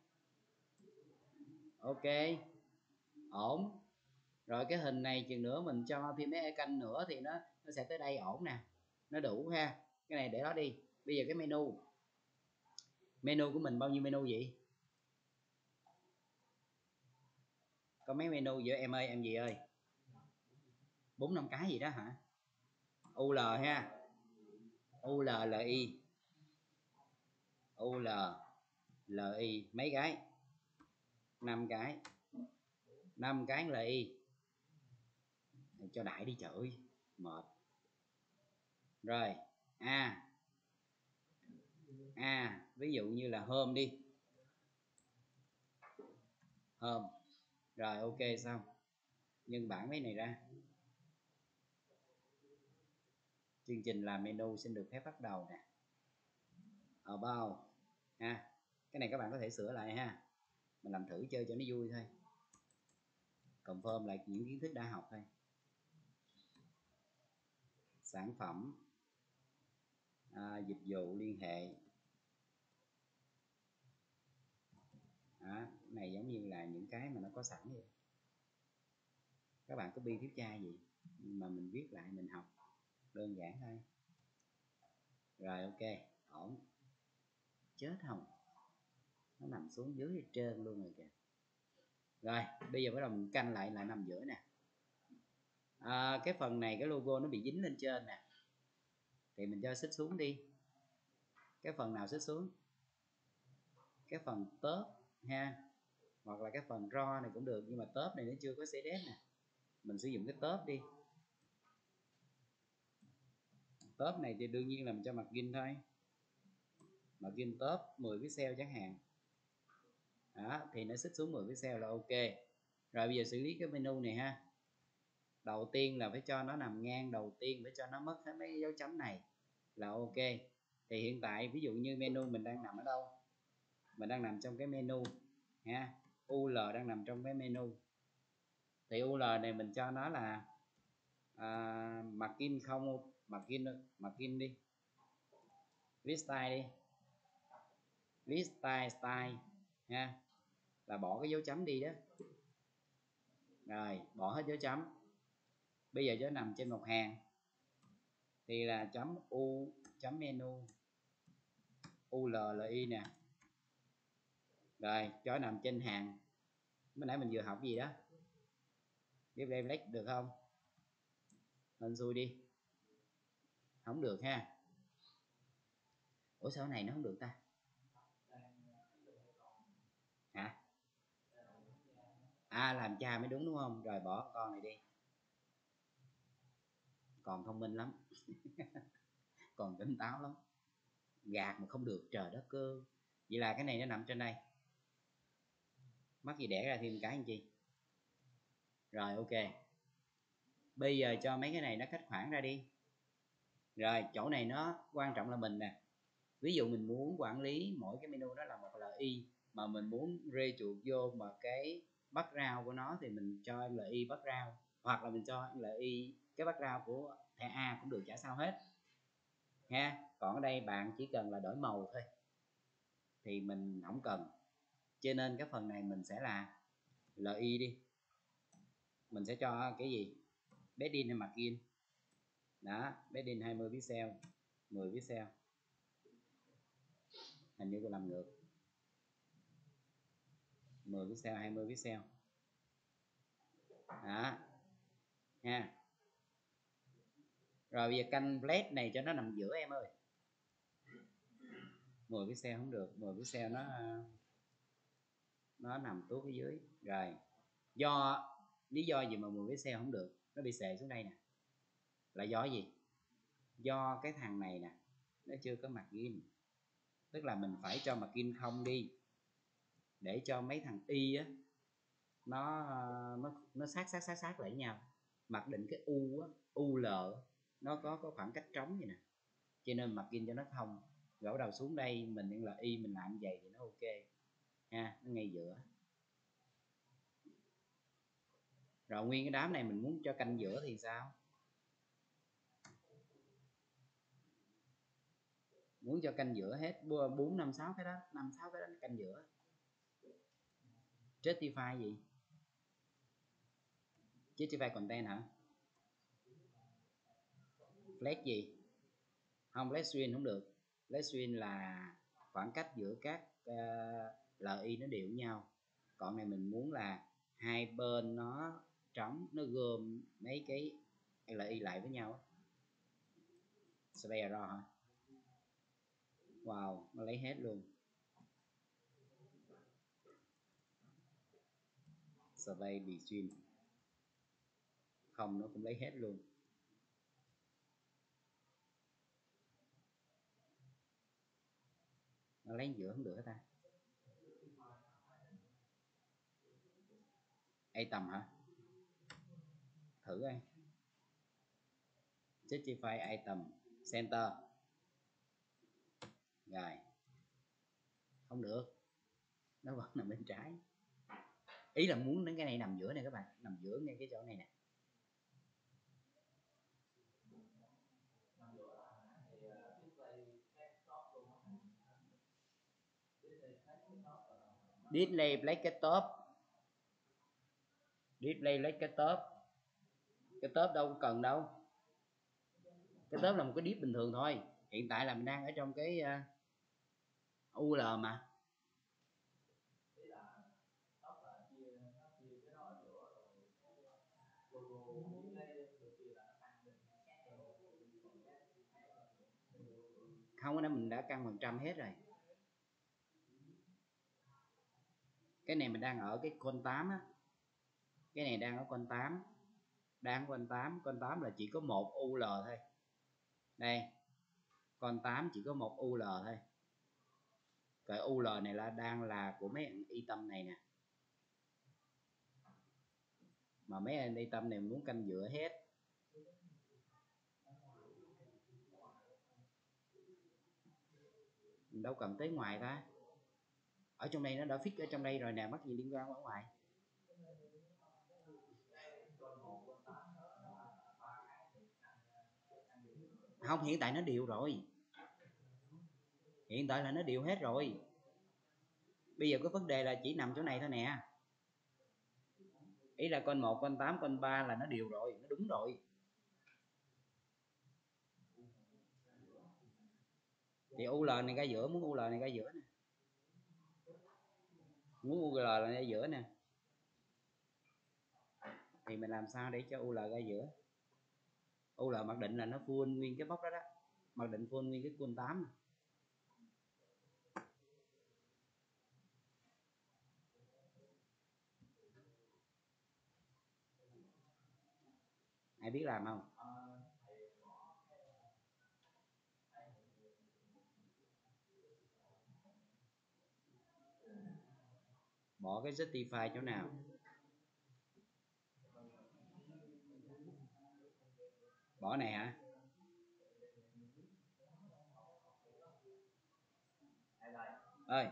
Ok, ổn. Rồi cái hình này chừng nữa mình cho thêm mấy icon nữa thì nó sẽ tới đây ổn nè, nó đủ ha. Cái này để đó đi. Bây giờ cái menu của mình bao nhiêu menu vậy? Có mấy menu vậy em ơi, em gì ơi? 4-5 cái gì đó hả? UL ha, UL LI, UL LI mấy cái? 5 cái, 5 cái LI cho đại đi trời mệt. Rồi ví dụ như là home đi, home. Rồi ok xong, nhân bản mấy này ra. Chương trình làm menu xin được phép bắt đầu nè, ở bao ha. Cái này các bạn có thể sửa lại ha, mình làm thử chơi cho nó vui thôi, confirm lại những kiến thức đã học thôi. Sản phẩm, dịch vụ liên hệ đó. Này giống như là những cái mà nó có sẵn vậy, các bạn copy tiếp tra gì mà mình viết lại mình học, đơn giản thôi. Rồi ok, ổn. Chết không, nó nằm xuống dưới hết trơn luôn rồi kìa. Rồi bây giờ bắt đầu mình canh lại là nằm giữa nè. Cái phần này cái logo nó bị dính lên trên nè, thì mình cho xích xuống đi. Cái phần nào xích xuống? Cái phần top ha, hoặc là cái phần raw này cũng được, nhưng mà top này nó chưa có CSS nè, mình sử dụng cái top đi. Top này thì đương nhiên là mình cho margin thôi, margin top 10 pixel chẳng hạn đó, thì nó xích xuống 10 pixel là ok. Rồi bây giờ xử lý cái menu này ha. Đầu tiên là phải cho nó nằm ngang, đầu tiên phải cho nó mất hết mấy dấu chấm này là ok. Thì hiện tại ví dụ như menu mình đang nằm ở đâu, mình đang nằm trong cái menu ha, UL đang nằm trong cái menu, thì UL này mình cho nó là margin không, margin đi, list style đi, list style ha, là bỏ cái dấu chấm đi đó. Rồi bỏ hết dấu chấm. Bây giờ cho nằm trên một hàng thì là chấm u chấm menu ulli nè. Rồi cho nằm trên hàng mới nãy mình vừa học gì đó, display flex được không? Lên xuôi đi. Không được ha. Ủa sao này nó không được ta? Hả? À làm cha mới đúng đúng không? Rồi bỏ con này đi. Còn thông minh lắm. Còn tỉnh táo lắm. Gạt mà không được, trời đất cơ. Vậy là cái này nó nằm trên đây. Mắc gì đẻ ra thêm cái anh chi. Rồi ok. Bây giờ cho mấy cái này nó cách khoảng ra đi. Rồi chỗ này nó quan trọng là mình nè. Ví dụ mình muốn quản lý mỗi cái menu đó là một li, mà mình muốn rê chuột vô mà cái background của nó thì mình cho li background, hoặc là mình cho li cái background của thẻ A cũng được, chả sao hết ha. Còn ở đây bạn chỉ cần là đổi màu thôi thì mình không cần, cho nên cái phần này mình sẽ là li đi. Mình sẽ cho cái gì, bedding hay margin đó, bedding 20 pixel 10 pixel, hình như tôi làm ngược, 10 pixel 20 pixel đó nha. Rồi bây giờ canh blend này cho nó nằm giữa em ơi. 10 pixel không được, 10 pixel nó nằm tuốt ở dưới. Rồi do lý do gì mà 10 pixel không được, nó bị xệ xuống đây nè, là do gì? Do cái thằng này nè nó chưa có margin, tức là mình phải cho margin không đi để cho mấy thằng y á nó sát lại với nhau. Mặc định cái u á, ul nó có khoảng cách trống vậy nè, cho nên margin cho nó không. Gõ đầu xuống đây mình đang là y, mình làm vậy thì nó ok ha, nó ngay giữa. Rồi nguyên cái đám này mình muốn cho canh giữa thì sao? Muốn cho canh giữa hết 4 5 6 cái đó, 5 6 cái đó canh giữa. Justify gì? Justify content hả? Flex gì? Không, flex swing không được. Flex swing là khoảng cách giữa các li nó đều với nhau. Còn này mình muốn là hai bên nó trống, nó gom mấy cái li lại với nhau. Spare raw hả? Wow, nó lấy hết luôn. Survey between không, nó cũng lấy hết luôn. Nó lấy giữa không được hết ta. Item hả? Thử coi. Justify item center. Rồi không được, nó vẫn nằm bên trái. Ý là muốn đến cái này nằm giữa này các bạn, nằm giữa ngay cái chỗ này nè. Display lấy cái top, display lấy cái top. Cái top đâu có cần đâu, cái top là một cái div bình thường thôi. Hiện tại là mình đang ở trong cái UL mà. Không, cái đó mình đã căn phần trăm hết rồi. Cái này mình đang ở cái con 8 á, cái này đang ở con 8, đang con 8. Con 8 là chỉ có một UL thôi. Đây, con 8 chỉ có một UL thôi. Cái UL này là đang là của mấy anh y tâm này nè, mà mấy anh y tâm này muốn canh giữa hết. Mình đâu cần tới ngoài ta, ở trong đây nó đã fix ở trong đây rồi nè, mắc gì liên quan ở ngoài. Không, hiện tại nó đều rồi, hiện tại là nó đều hết rồi. Bây giờ có vấn đề là chỉ nằm chỗ này thôi nè, ý là con 1, con 8, con 3 là nó đều rồi, nó đúng rồi. Thì UL này ra giữa, muốn UL này ra giữa nè, muốn UL là ra giữa nè, thì mình làm sao để cho UL ra giữa? UL mặc định là nó full nguyên cái bóc đó đó, mặc định full nguyên cái khuôn 8. Ai biết làm không? Bỏ cái justify chỗ nào? Bỏ này hả? Ơi,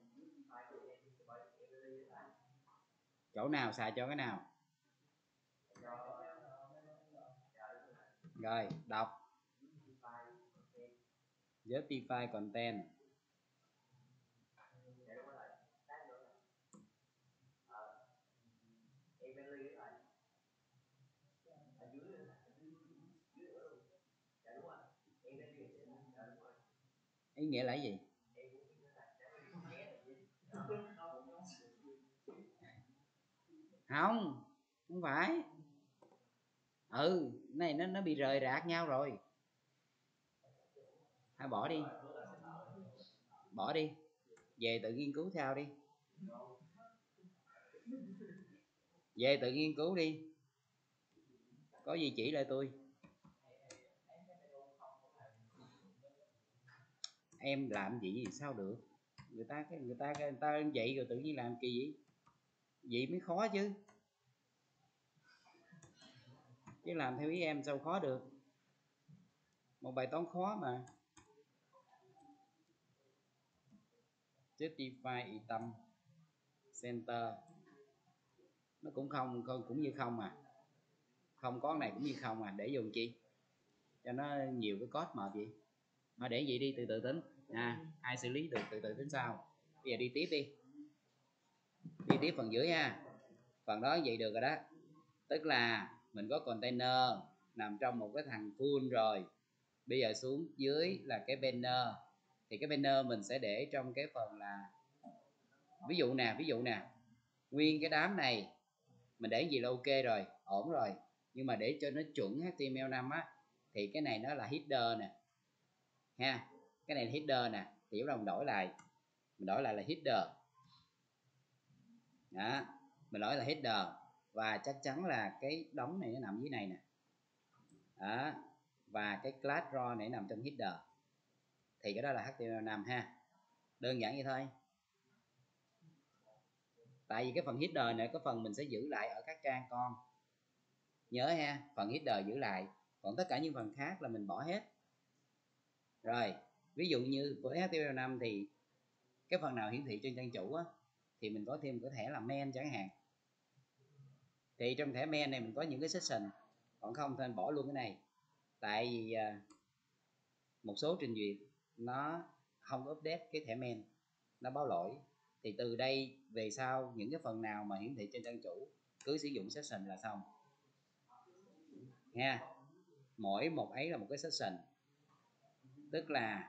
chỗ nào xài cho cái nào? Rồi, đọc justify content. Ý nghĩa là gì? Không, không phải. Này nó bị rời rạc nhau rồi. Thôi bỏ đi, bỏ đi, về tự nghiên cứu theo đi, về tự nghiên cứu đi, có gì chỉ lại tôi. Em làm gì sao được, người ta vậy rồi tự nhiên làm kỳ vậy, vậy mới khó chứ làm theo ý em sao khó được, một bài toán khó mà. Justify item center nó cũng không cũng như không à, không có này cũng như không à, để dùng chi cho nó nhiều cái code mệt vậy mà, để vậy đi, từ từ tính ai xử lý được từ từ tính sau. Bây giờ đi tiếp đi, đi tiếp phần dưới ha, phần đó vậy được rồi đó, tức là mình có container nằm trong một cái thằng full rồi, bây giờ xuống dưới là cái banner, thì cái banner mình sẽ để trong cái phần là ví dụ nè, nguyên cái đám này mình để gì là ok rồi, ổn rồi, nhưng mà để cho nó chuẩn HTML5 á thì cái này nó là header nè ha, cái này là header nè, thì bắt đầu mình đổi lại là header đó, mình đổi là header, và chắc chắn là cái đống này nó nằm dưới này nè đó, và cái class raw này nằm trong header, thì cái đó là HTML5 ha, đơn giản vậy thôi. Tại vì cái phần header này có phần mình sẽ giữ lại ở các trang con, nhớ ha, phần header giữ lại, còn tất cả những phần khác là mình bỏ hết. Rồi ví dụ như với HTML5 thì cái phần nào hiển thị trên trang chủ á, thì mình có thêm cái thẻ là main chẳng hạn, thì trong thẻ main này mình có những cái section, còn không thì bỏ luôn cái này, tại vì một số trình duyệt nó không update cái thẻ main, nó báo lỗi, thì từ đây về sau những cái phần nào mà hiển thị trên trang chủ cứ sử dụng section là xong nha. Mỗi một ấy là một cái section, tức là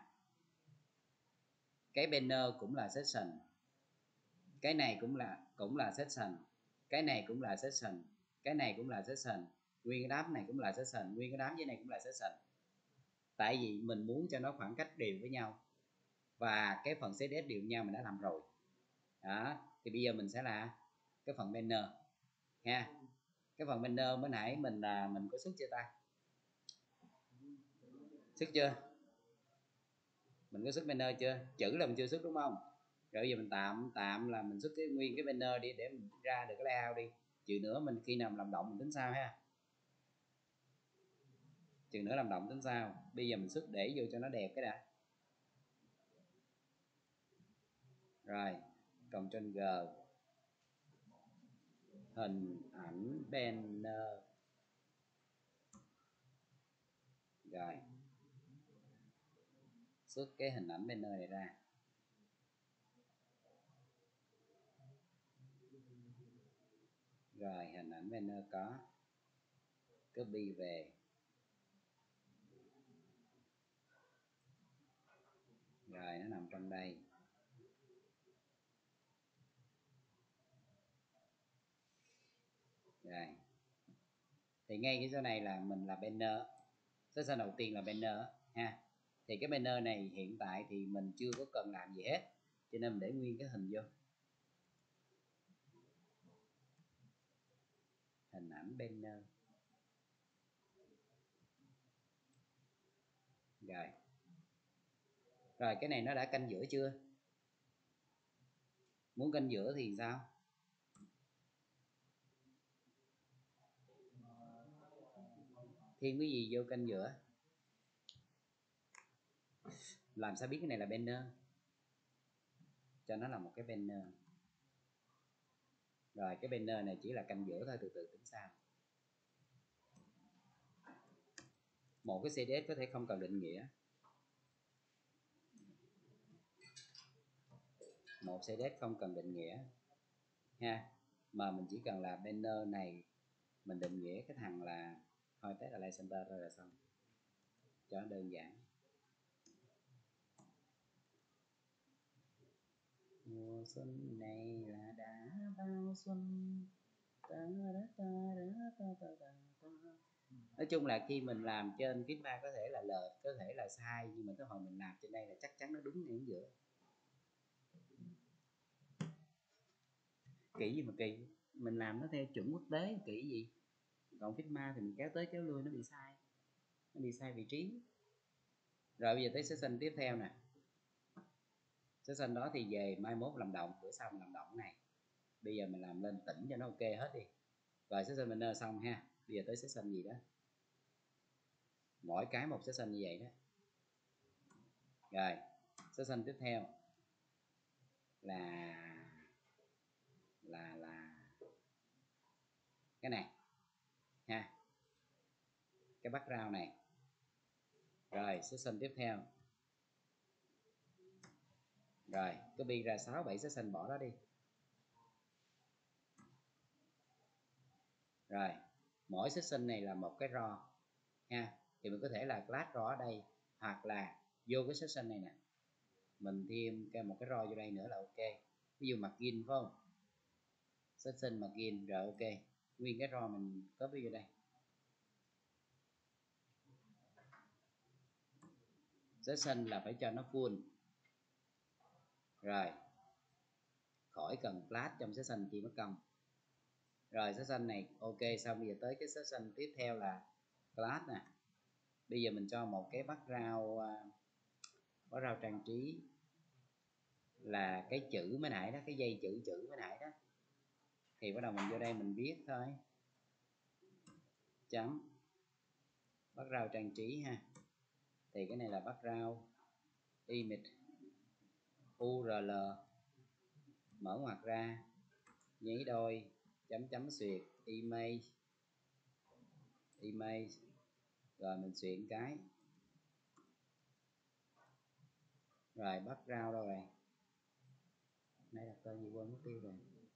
cái banner cũng là section, cái này cũng là section, cái này cũng là section, cái này cũng là section, nguyên cái đám này cũng là section, nguyên cái đám dưới này cũng là section, tại vì mình muốn cho nó khoảng cách đều với nhau, và cái phần CSS đều với nhau mình đã làm rồi đó. Thì bây giờ mình sẽ là cái phần banner nha, cái phần banner mới nãy mình có xuất chưa ta, xuất chưa, mình có xuất banner chưa, chữ là mình chưa xuất đúng không, rồi bây giờ mình tạm là mình xuất cái nguyên cái banner đi để mình ra được cái layout đi, chừng nữa mình khi nào làm động mình tính sao ha, chừng nữa làm động tính sao, bây giờ mình xuất để vô cho nó đẹp cái đã. Rồi Ctrl G, hình ảnh banner, rồi xuất cái hình ảnh banner này ra, Rồi hình ảnh banner có, copy về. Rồi nó nằm trong đây. Rồi thì ngay cái chỗ này là mình là banner, section đầu tiên là banner ha. Thì cái banner này hiện tại thì mình chưa có cần làm gì hết, cho nên mình để nguyên cái hình vô, hình ảnh banner. Rồi rồi cái này nó đã canh giữa chưa? Muốn canh giữa thì sao? Thêm cái gì vô canh giữa? Làm sao biết cái này là banner? Cho nó là một cái banner. Rồi cái banner này chỉ là canh giữa thôi, từ từ tính sao. Một cái CSS có thể không cần định nghĩa, một CSS không cần định nghĩa ha, mà mình chỉ cần là banner này mình định nghĩa cái thằng là thôi test align center thôi là xong, cho nó đơn giản. Mùa xuân này là đã bao xuân. Nói chung là khi mình làm trên Figma có thể là lệch, có thể là sai, nhưng mà tới hồi mình làm trên đây là chắc chắn nó đúng ngay ở giữa. Kỹ gì mà kỳ, mình làm nó theo chuẩn quốc tế, kỹ gì. Còn Figma thì mình kéo tới kéo lui nó bị sai vị trí. Rồi bây giờ tới session tiếp theo nè. Session đó thì về mai mốt làm động, bữa sau mình làm động này. Bây giờ mình làm lên tỉnh cho nó ok hết đi. Rồi session banner xong ha. Bây giờ tới session gì đó, mỗi cái một session như vậy đó. Rồi session tiếp theo là cái này ha, cái background này. Rồi session tiếp theo, rồi copy ra 6-7 session bỏ đó đi. Rồi mỗi session này là một cái raw ha, thì mình có thể là class raw ở đây, hoặc là vô cái session này nè mình thêm một cái raw vô đây nữa là ok. Ví dụ margin phải không, session margin, rồi ok, nguyên cái raw mình copy vô đây. Session là phải cho nó full, rồi khỏi cần class trong session chỉ mất công. Rồi session này ok xong, bây giờ tới cái session tiếp theo là class nè. Bây giờ mình cho một cái background trang trí là cái chữ mới nãy đó, cái dây chữ mới nãy đó, thì bắt đầu mình vô đây mình viết thôi, chấm background trang trí ha. Thì cái này là background image url, mở ngoặc ra, nháy đôi, chấm xuyệt image, rồi mình xuyện cái. Rồi background đâu rồi, nãy đặt tên gì quên mất tiêu rồi.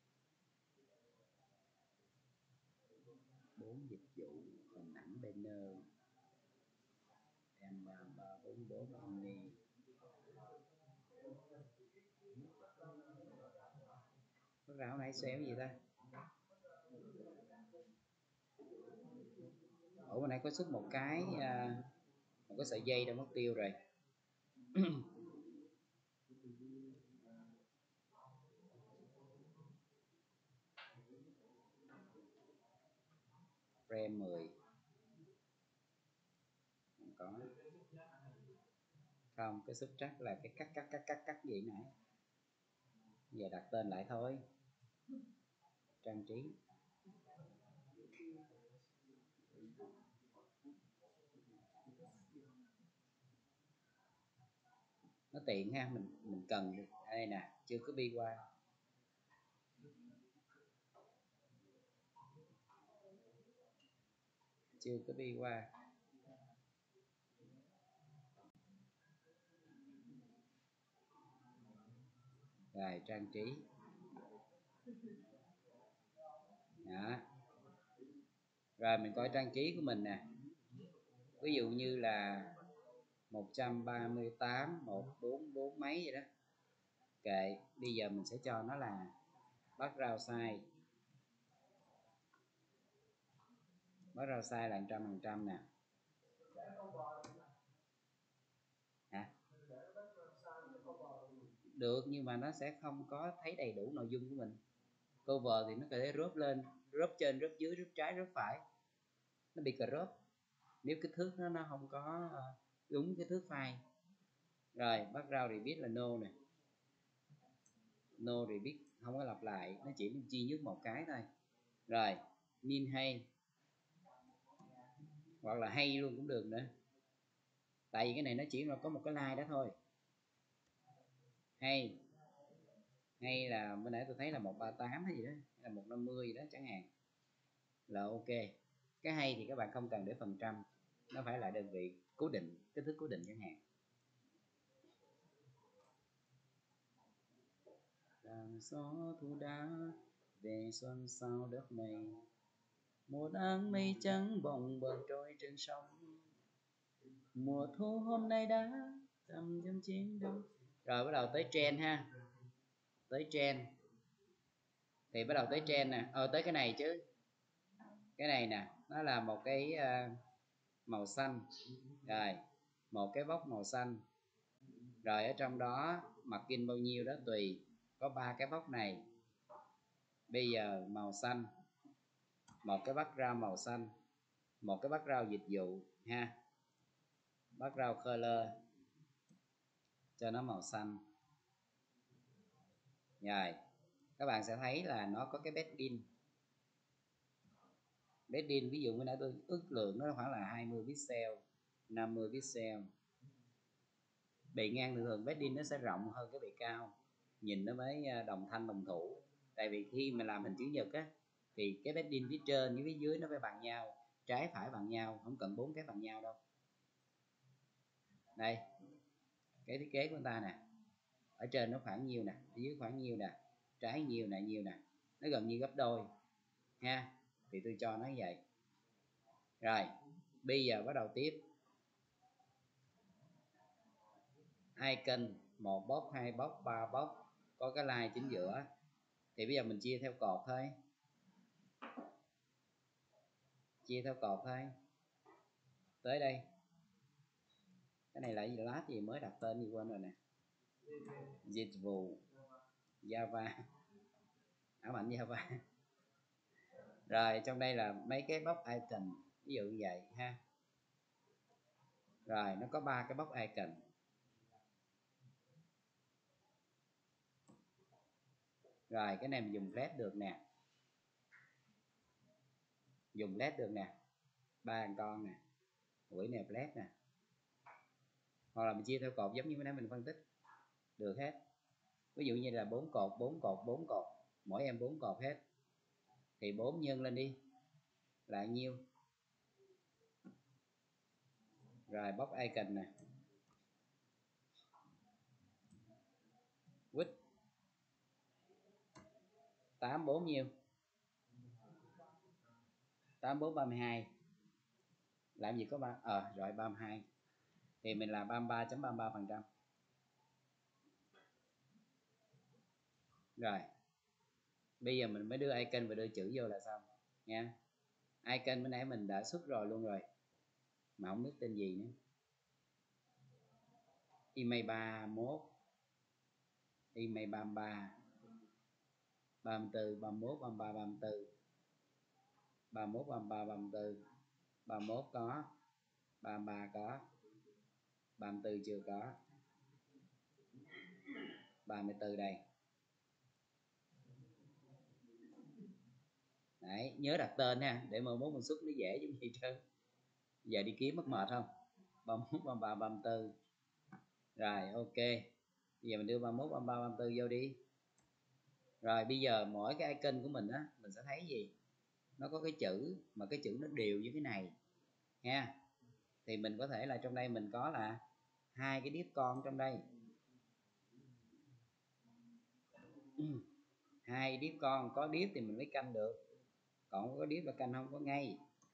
4 dịch vụ hình ảnh banner M3344 Omni. Cái ráo này xéo gì ta? Ủa, bên này có xuất một cái một cái sợi dây đâu mất tiêu rồi. Frame 10 không có. Không, cái subtract là cái cắt gì nãy. Giờ đặt tên lại thôi. Trang trí. Nó tiện ha, mình cần đây nè, chưa có bi qua. Chưa có bi qua. Rồi trang trí. đó. Rồi mình coi trang trí của mình nè, ví dụ như là 138 144 mấy vậy đó, kệ. Bây giờ mình sẽ cho nó là background size, background size là 100% nè. Được, nhưng mà nó sẽ không có thấy đầy đủ nội dung của mình. Cover thì nó có thể crop lên, crop trên, crop dưới, crop trái, crop phải, nó bị crop nếu kích thước nó không có đúng cái thước file. Rồi background repeat là no nè, no repeat, không có lặp lại, nó chỉ duy nhất một cái thôi. Rồi min hay, hoặc là hay luôn cũng được nữa, tại vì cái này nó chỉ là có một cái line đó thôi. Hay là bữa nãy tôi thấy là 138 hay gì đó, hay là 150 gì đó chẳng hạn, là ok. Cái hay thì các bạn không cần để phần trăm, nó phải là đơn vị cố định, kích thước cố định chẳng hạn. Đàn gió thu đá về xuân sao đất mây, một áng mây trắng bồng bềnh trôi trên sông, mùa thu hôm nay đã thầm trong chiến đấu. Rồi bắt đầu tới trend ha, tới trend thì bắt đầu tới trend nè, tới cái này chứ, cái này nè, nó là một cái màu xanh, rồi một cái box màu xanh, rồi ở trong đó margin bao nhiêu đó tùy, có 3 cái box này. Bây giờ màu xanh, một cái background màu xanh, một cái background dịch vụ ha, background color cho nó màu xanh. Rồi các bạn sẽ thấy là nó có cái bedding, bedding ví dụ như nãy tôi ước lượng nó khoảng là 20 pixel, 50 pixel. Bề ngang thường thường bedding nó sẽ rộng hơn cái bề cao, nhìn nó mới đồng thanh đồng thủ. Tại vì khi mà làm hình chữ nhật á thì cái bedding phía trên với phía dưới nó phải bằng nhau, trái phải bằng nhau, không cần 4 cái bằng nhau đâu. Đây cái thiết kế của người ta nè, ở trên nó khoảng nhiêu nè, ở dưới khoảng nhiêu nè, trái nhiêu nè, nhiêu nè, nó gần như gấp đôi ha, thì tôi cho nó như vậy. Rồi bây giờ bắt đầu tiếp icon, 1 box, 2 box, 3 box, có cái line chính giữa, thì bây giờ mình chia theo cột thôi, chia theo cột thôi. Tới đây cái này là gì, lát gì mới đặt tên gì quên rồi nè, dịch vụ Java, ảo ảnh Java. Rồi trong đây là mấy cái box icon, ví dụ như vậy ha. Rồi nó có 3 cái box icon. Rồi cái này mình dùng flash được nè, dùng flash được nè, 3 con nè, quỹ này flash nè, hoặc là mình chia theo cột giống như cái nãy mình phân tích được hết. Ví dụ như là 4 cột, 4 cột, 4 cột, mỗi em 4 cột hết, thì 4 nhân lên đi là nhiêu. Rồi box icon nè, width 84 nhiêu, 84 32, làm gì có rồi 32 thì mình là 33.33%. Rồi bây giờ mình mới đưa icon và đưa chữ vô là xong nha. Icon bữa nãy mình đã xuất rồi luôn rồi mà không biết tên gì nữa, email 31, email 33, 34, 31, 33, 34, 31, 33, 34, 31 có, 33 có, 34 chưa có, 34 đây. Đấy, nhớ đặt tên ha, để mà mốt mình xuất nó dễ giống gì trơn, giờ đi kiếm mất mệt không. 31, 33, 34. Rồi ok, bây giờ mình đưa 31, 33, 34 vô đi. Rồi bây giờ mỗi cái icon của mình á, mình sẽ thấy gì, nó có cái chữ, mà cái chữ nó đều với cái này nha. Thì mình có thể là trong đây mình có là 2 cái div con trong đây, 2 div con, có div thì mình mới canh được. còn không có div là canh không có ngay.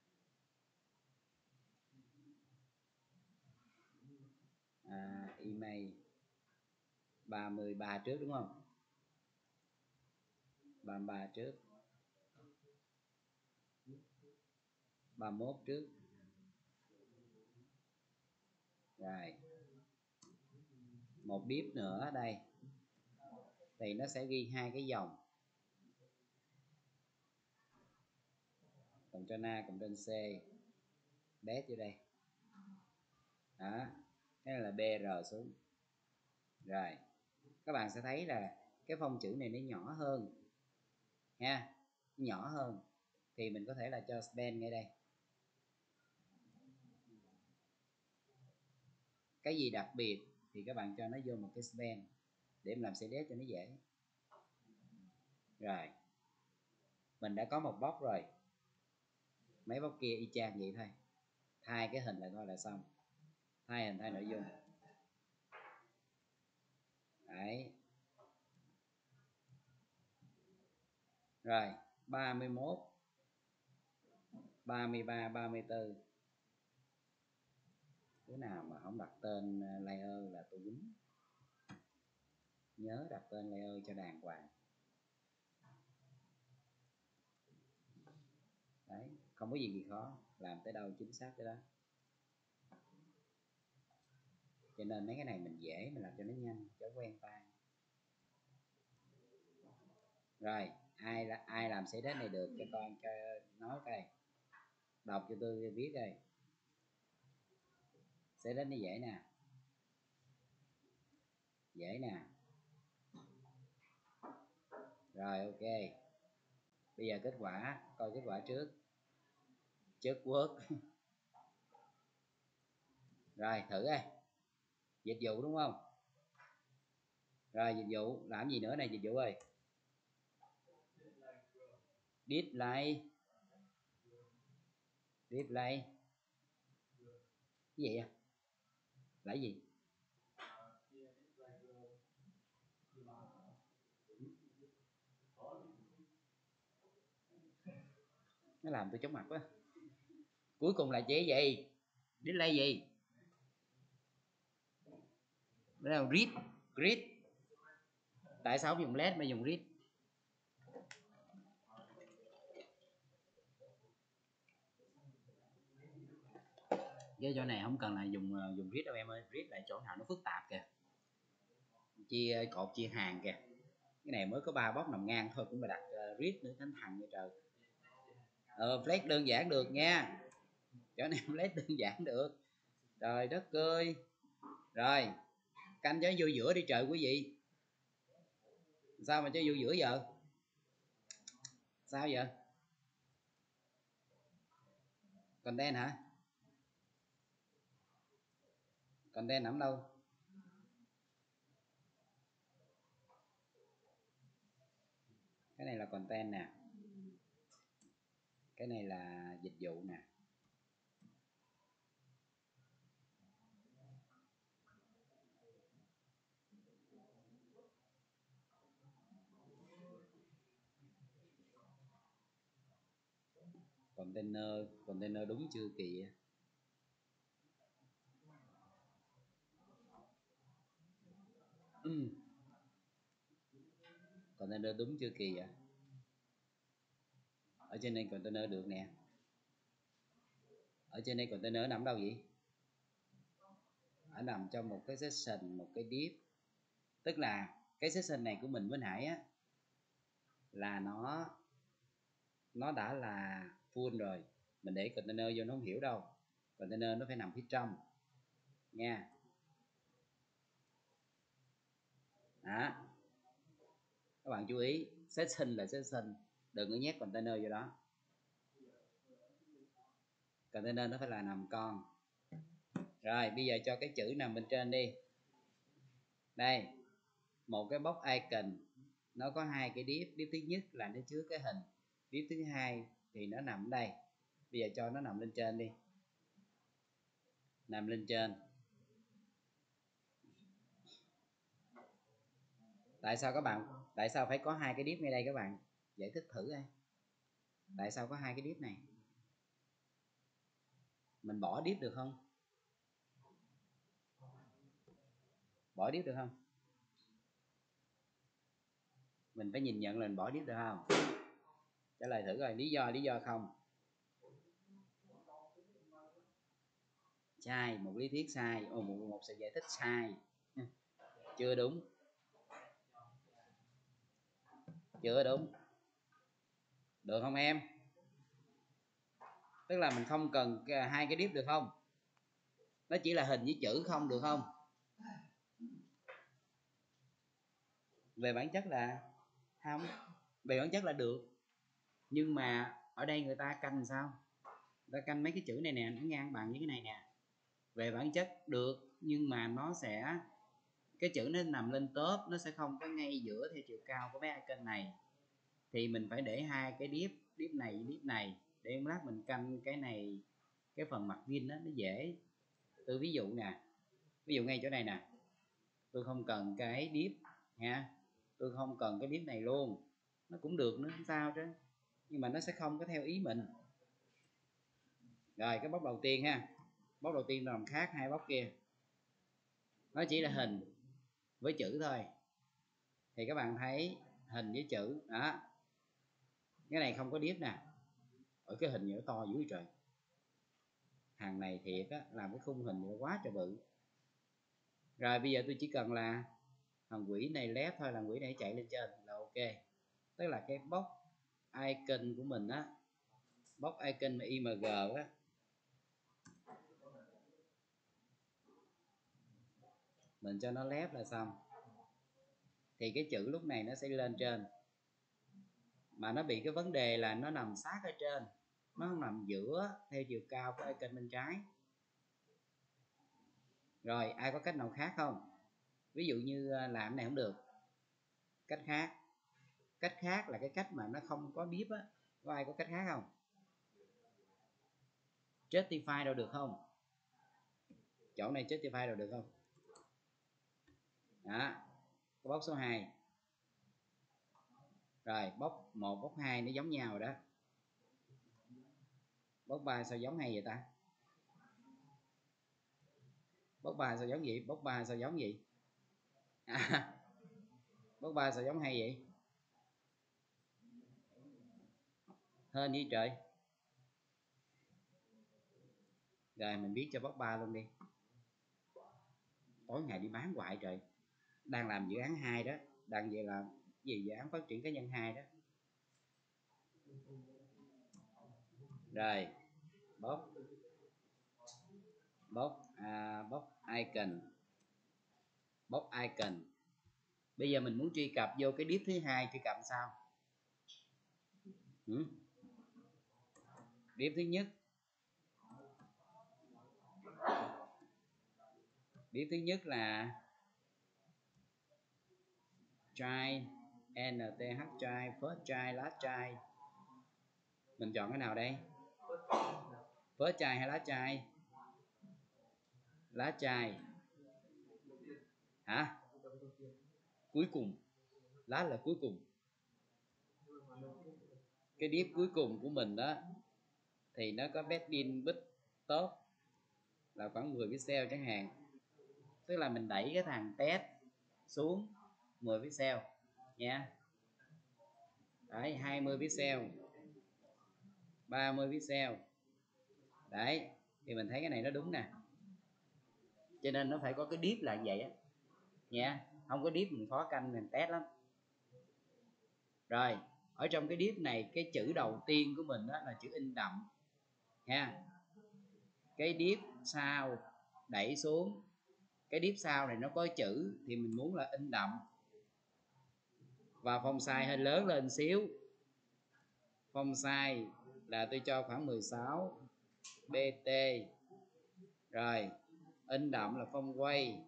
Email 33 trước đúng không? 33 trước, 31 trước. Rồi một div nữa ở đây thì nó sẽ ghi hai cái dòng Ctrl A Ctrl C bé vô đây đó, cái là BR xuống. Rồi các bạn sẽ thấy là cái phông chữ này nó nhỏ hơn nha, nhỏ hơn thì mình có thể là cho span ngay đây. Cái gì đặc biệt thì các bạn cho nó vô một cái span để mình làm CSS cho nó dễ. Rồi mình đã có một box rồi, mấy box kia y chang vậy thôi, thay cái hình lại thôi là xong, thay hình thay nội dung. Đấy. Rồi 31, 33, 34, cái nào mà không đặt tên layer là tôi quýnh. Nhớ đặt tên layer cho đàng hoàng. Đấy, không có gì khó, làm tới đâu chính xác tới đó. Cho nên mấy cái này mình dễ, mình làm cho nó nhanh, cho quen tay. Rồi ai làm CSS này được cho con cho nói coi, đọc cho tôi viết đây. CSS nó dễ nè, dễ nè. Rồi ok, bây giờ kết quả, coi kết quả trước. Chất work. Rồi thử đây, dịch vụ đúng không? Rồi dịch vụ làm gì nữa này dịch vụ ơi? Display cái gì à? Là gì? Nó làm tôi chóng mặt quá. Cuối cùng là chỉ gì? Display gì? Đó là grid. Tại sao không dùng led mà dùng grid? Cái chỗ này không cần là dùng grid đâu em ơi, grid là chỗ nào nó phức tạp kìa, chia cột chia hàng kìa. Cái này mới có 3 box nằm ngang thôi cũng mà đặt grid nữa, thánh thằng như trời. Flex đơn giản được nha, chỗ này flex đơn giản được. Trời đất ơi. Rồi canh cho vô giữa đi trời quý vị. Sao mà cho vô giữa giờ? Sao vậy? Content hả? Content nằm đâu? Cái này là content nè, cái này là dịch vụ nè. Container đúng chưa kỳ? Container đúng chưa kỳ vậy? Ở trên đây container được nè. Ở trên đây container nằm đâu vậy? Ở nằm trong một cái section, một cái div. Tức là cái section này của mình với nãy á là nó đã là full rồi, mình để container vô nó không hiểu đâu, container nó phải nằm phía trong nha. Đó, các bạn chú ý, section là section, đừng có nhét container vô đó, container nó phải là nằm con. Rồi bây giờ cho cái chữ nằm bên trên đi. Đây, một cái box icon nó có hai cái div thứ nhất là nó chứa cái hình, div thứ hai thì nó nằm ở đây. Bây giờ cho nó nằm lên trên đi, nằm lên trên. Tại sao các bạn, tại sao phải có hai cái div ngay đây các bạn? Giải thích thử coi. Tại sao có hai cái div này? Mình bỏ div được không? Bỏ div được không? Mình phải nhìn nhận là mình bỏ div được không? Trả lời thử rồi. Lý do không? Sai. Một lý thuyết sai. Một sự giải thích sai. Chưa đúng. Chưa đúng. Được không em? Tức là mình không cần hai cái div được không? Nó chỉ là hình với chữ không, được không? Về bản chất là không. Về bản chất là được. Nhưng mà ở đây người ta canh sao? Người ta canh mấy cái chữ này nè, nó ngang bằng với cái này nè. Về bản chất được, nhưng mà nó sẽ, cái chữ nó nằm lên top, nó sẽ không có ngay giữa theo chiều cao của mấy icon này. Thì mình phải để hai cái div này với div này, để lát mình canh cái này, cái phần mặt vin đó nó dễ. Tôi ví dụ nè, ví dụ ngay chỗ này nè, tôi không cần cái div nha, tôi không cần cái div này luôn, nó cũng được nữa, không sao chứ, nhưng mà nó sẽ không có theo ý mình. Rồi cái bóc đầu tiên ha, bóc đầu tiên làm khác hai bóc kia, nó chỉ là hình với chữ thôi. Thì các bạn thấy hình với chữ đó, cái này không có div nè, ở cái hình nó to dữ trời. Hàng này thiệt á, làm cái khung hình nó quá trời bự. Rồi bây giờ tôi chỉ cần là thằng quỷ này left thôi, thằng quỷ này chạy lên trên là ok. Tức là cái box icon của mình á, box icon mà img á, mình cho nó left là xong. Thì cái chữ lúc này nó sẽ lên trên, mà nó bị cái vấn đề là nó nằm sát ở trên, nó không nằm giữa theo chiều cao của icon bên trái. Rồi ai có cách nào khác không? Ví dụ như làm này không được, cách khác là cái cách mà nó không có div á, có ai có cách khác không? Justify đâu được không? Chỗ này justify đâu được không? Đó, cái box số 2. Rồi box 1, box 2 nó giống nhau rồi đó. Box 3 sao giống hay vậy ta? Box 3 sao giống gì? Box 3 sao giống gì? Box 3 sao giống hay vậy? Hên gì trời. Rồi mình viết cho box 3 luôn đi. Tối ngày đi bán hoài trời. Đang làm dự án 2 đó, đang về làm gì, dự án phát triển cá nhân 2 đó. Rồi box box icon, box icon. Bây giờ mình muốn truy cập vô cái div thứ hai, truy cập sao? Div thứ nhất, div thứ nhất là child, nth child, first child, last child. Mình chọn cái nào đây? First child hay last child? Last child hả? Cuối cùng. Last là cuối cùng. Cái div cuối cùng của mình đó thì nó có padding bit top là khoảng 10 pixel chẳng hạn. Tức là mình đẩy cái thằng test xuống 10 pixel nha. Đấy, 20 pixel, 30 pixel. Đấy, thì mình thấy cái này nó đúng nè. Cho nên nó phải có cái div là vậy á nha. Không có div mình khó canh, mình test lắm. Rồi ở trong cái div này, cái chữ đầu tiên của mình đó là chữ in đậm nha. Cái div sau đẩy xuống, cái div sau này nó có chữ thì mình muốn là in đậm, và font size hơi lớn lên xíu. Font size là tôi cho khoảng 16 bt. Rồi in đậm là font quay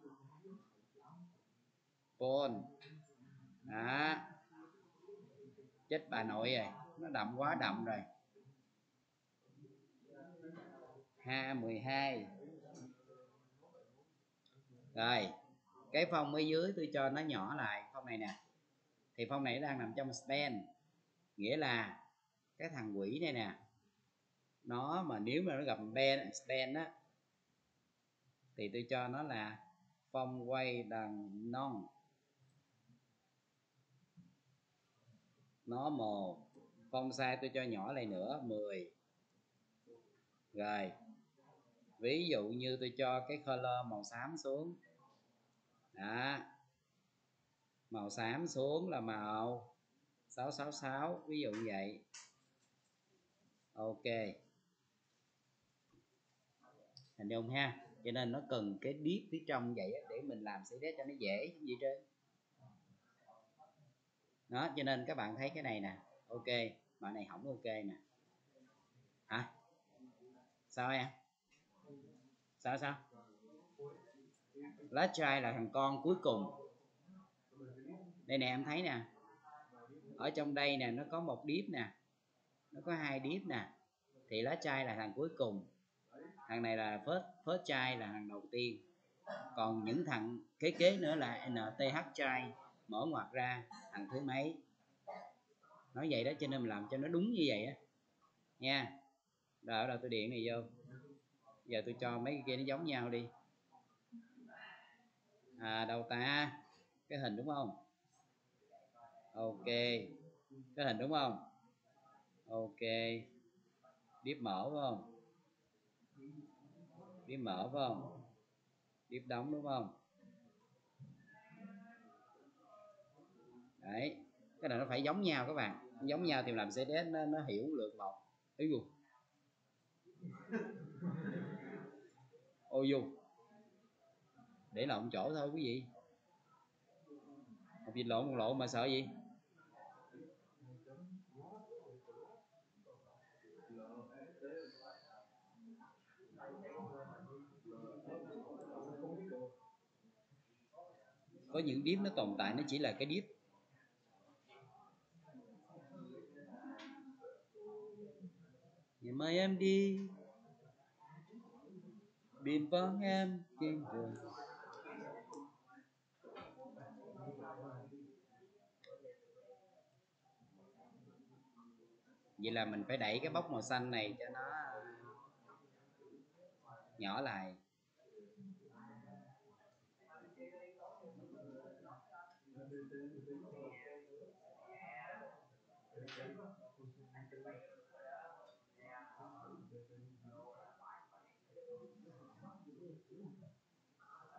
font đó. Chết bà nội rồi, nó đậm quá đậm rồi. H12. Rồi cái phông ở dưới tôi cho nó nhỏ lại, phông này nè, thì phông này nó đang nằm trong span, nghĩa là cái thằng quỷ này nè, nó mà nếu mà nó gặp Ben Spen á thì tôi cho nó là phong quay đằng non, nó 1. Phong sai tôi cho nhỏ lại nữa 10. Rồi ví dụ như tôi cho cái color màu xám xuống đó, màu xám xuống là màu 666, ví dụ như vậy. Ok, hình dung ha. Cho nên nó cần cái điếp phía trong vậy để mình làm CSS cho nó dễ không gì trơn đó. Cho nên các bạn thấy cái này nè, ok, bạn này không ok nè. Hả? Sao em? Sao? Lá trai là thằng con cuối cùng. Đây nè, em thấy nè, ở trong đây nè nó có một điếp nè, nó có 2 điếp nè, thì lá trai là thằng cuối cùng, thằng này là first trai là thằng đầu tiên, còn những thằng kế nữa là NTH trai mở ngoặc ra thằng thứ mấy. Nói vậy đó, cho nên mình làm cho nó đúng như vậy á nha. Rồi ở đâu tôi điện này vô, giờ tôi cho mấy cái kia nó giống nhau đi. Đâu ta, cái hình đúng không? Ok, cái hình đúng không? Ok, điếp mở phải không? Điếp mở phải không? Điếp đóng đúng không? Đấy, cái này nó phải giống nhau các bạn, giống nhau thì làm CSS nó hiểu lượt một. Ý dù ôi dù để lộn chỗ thôi quý vị, học dịch lộn một lộn mà sợ gì. Có những điếp nó tồn tại nó chỉ là cái điếp. Ngày mai em đi biển vắng em trên đường. Vậy là mình phải đẩy cái bóc màu xanh này cho nó nhỏ lại.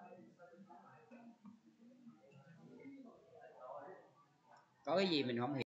Có cái gì mình không hiểu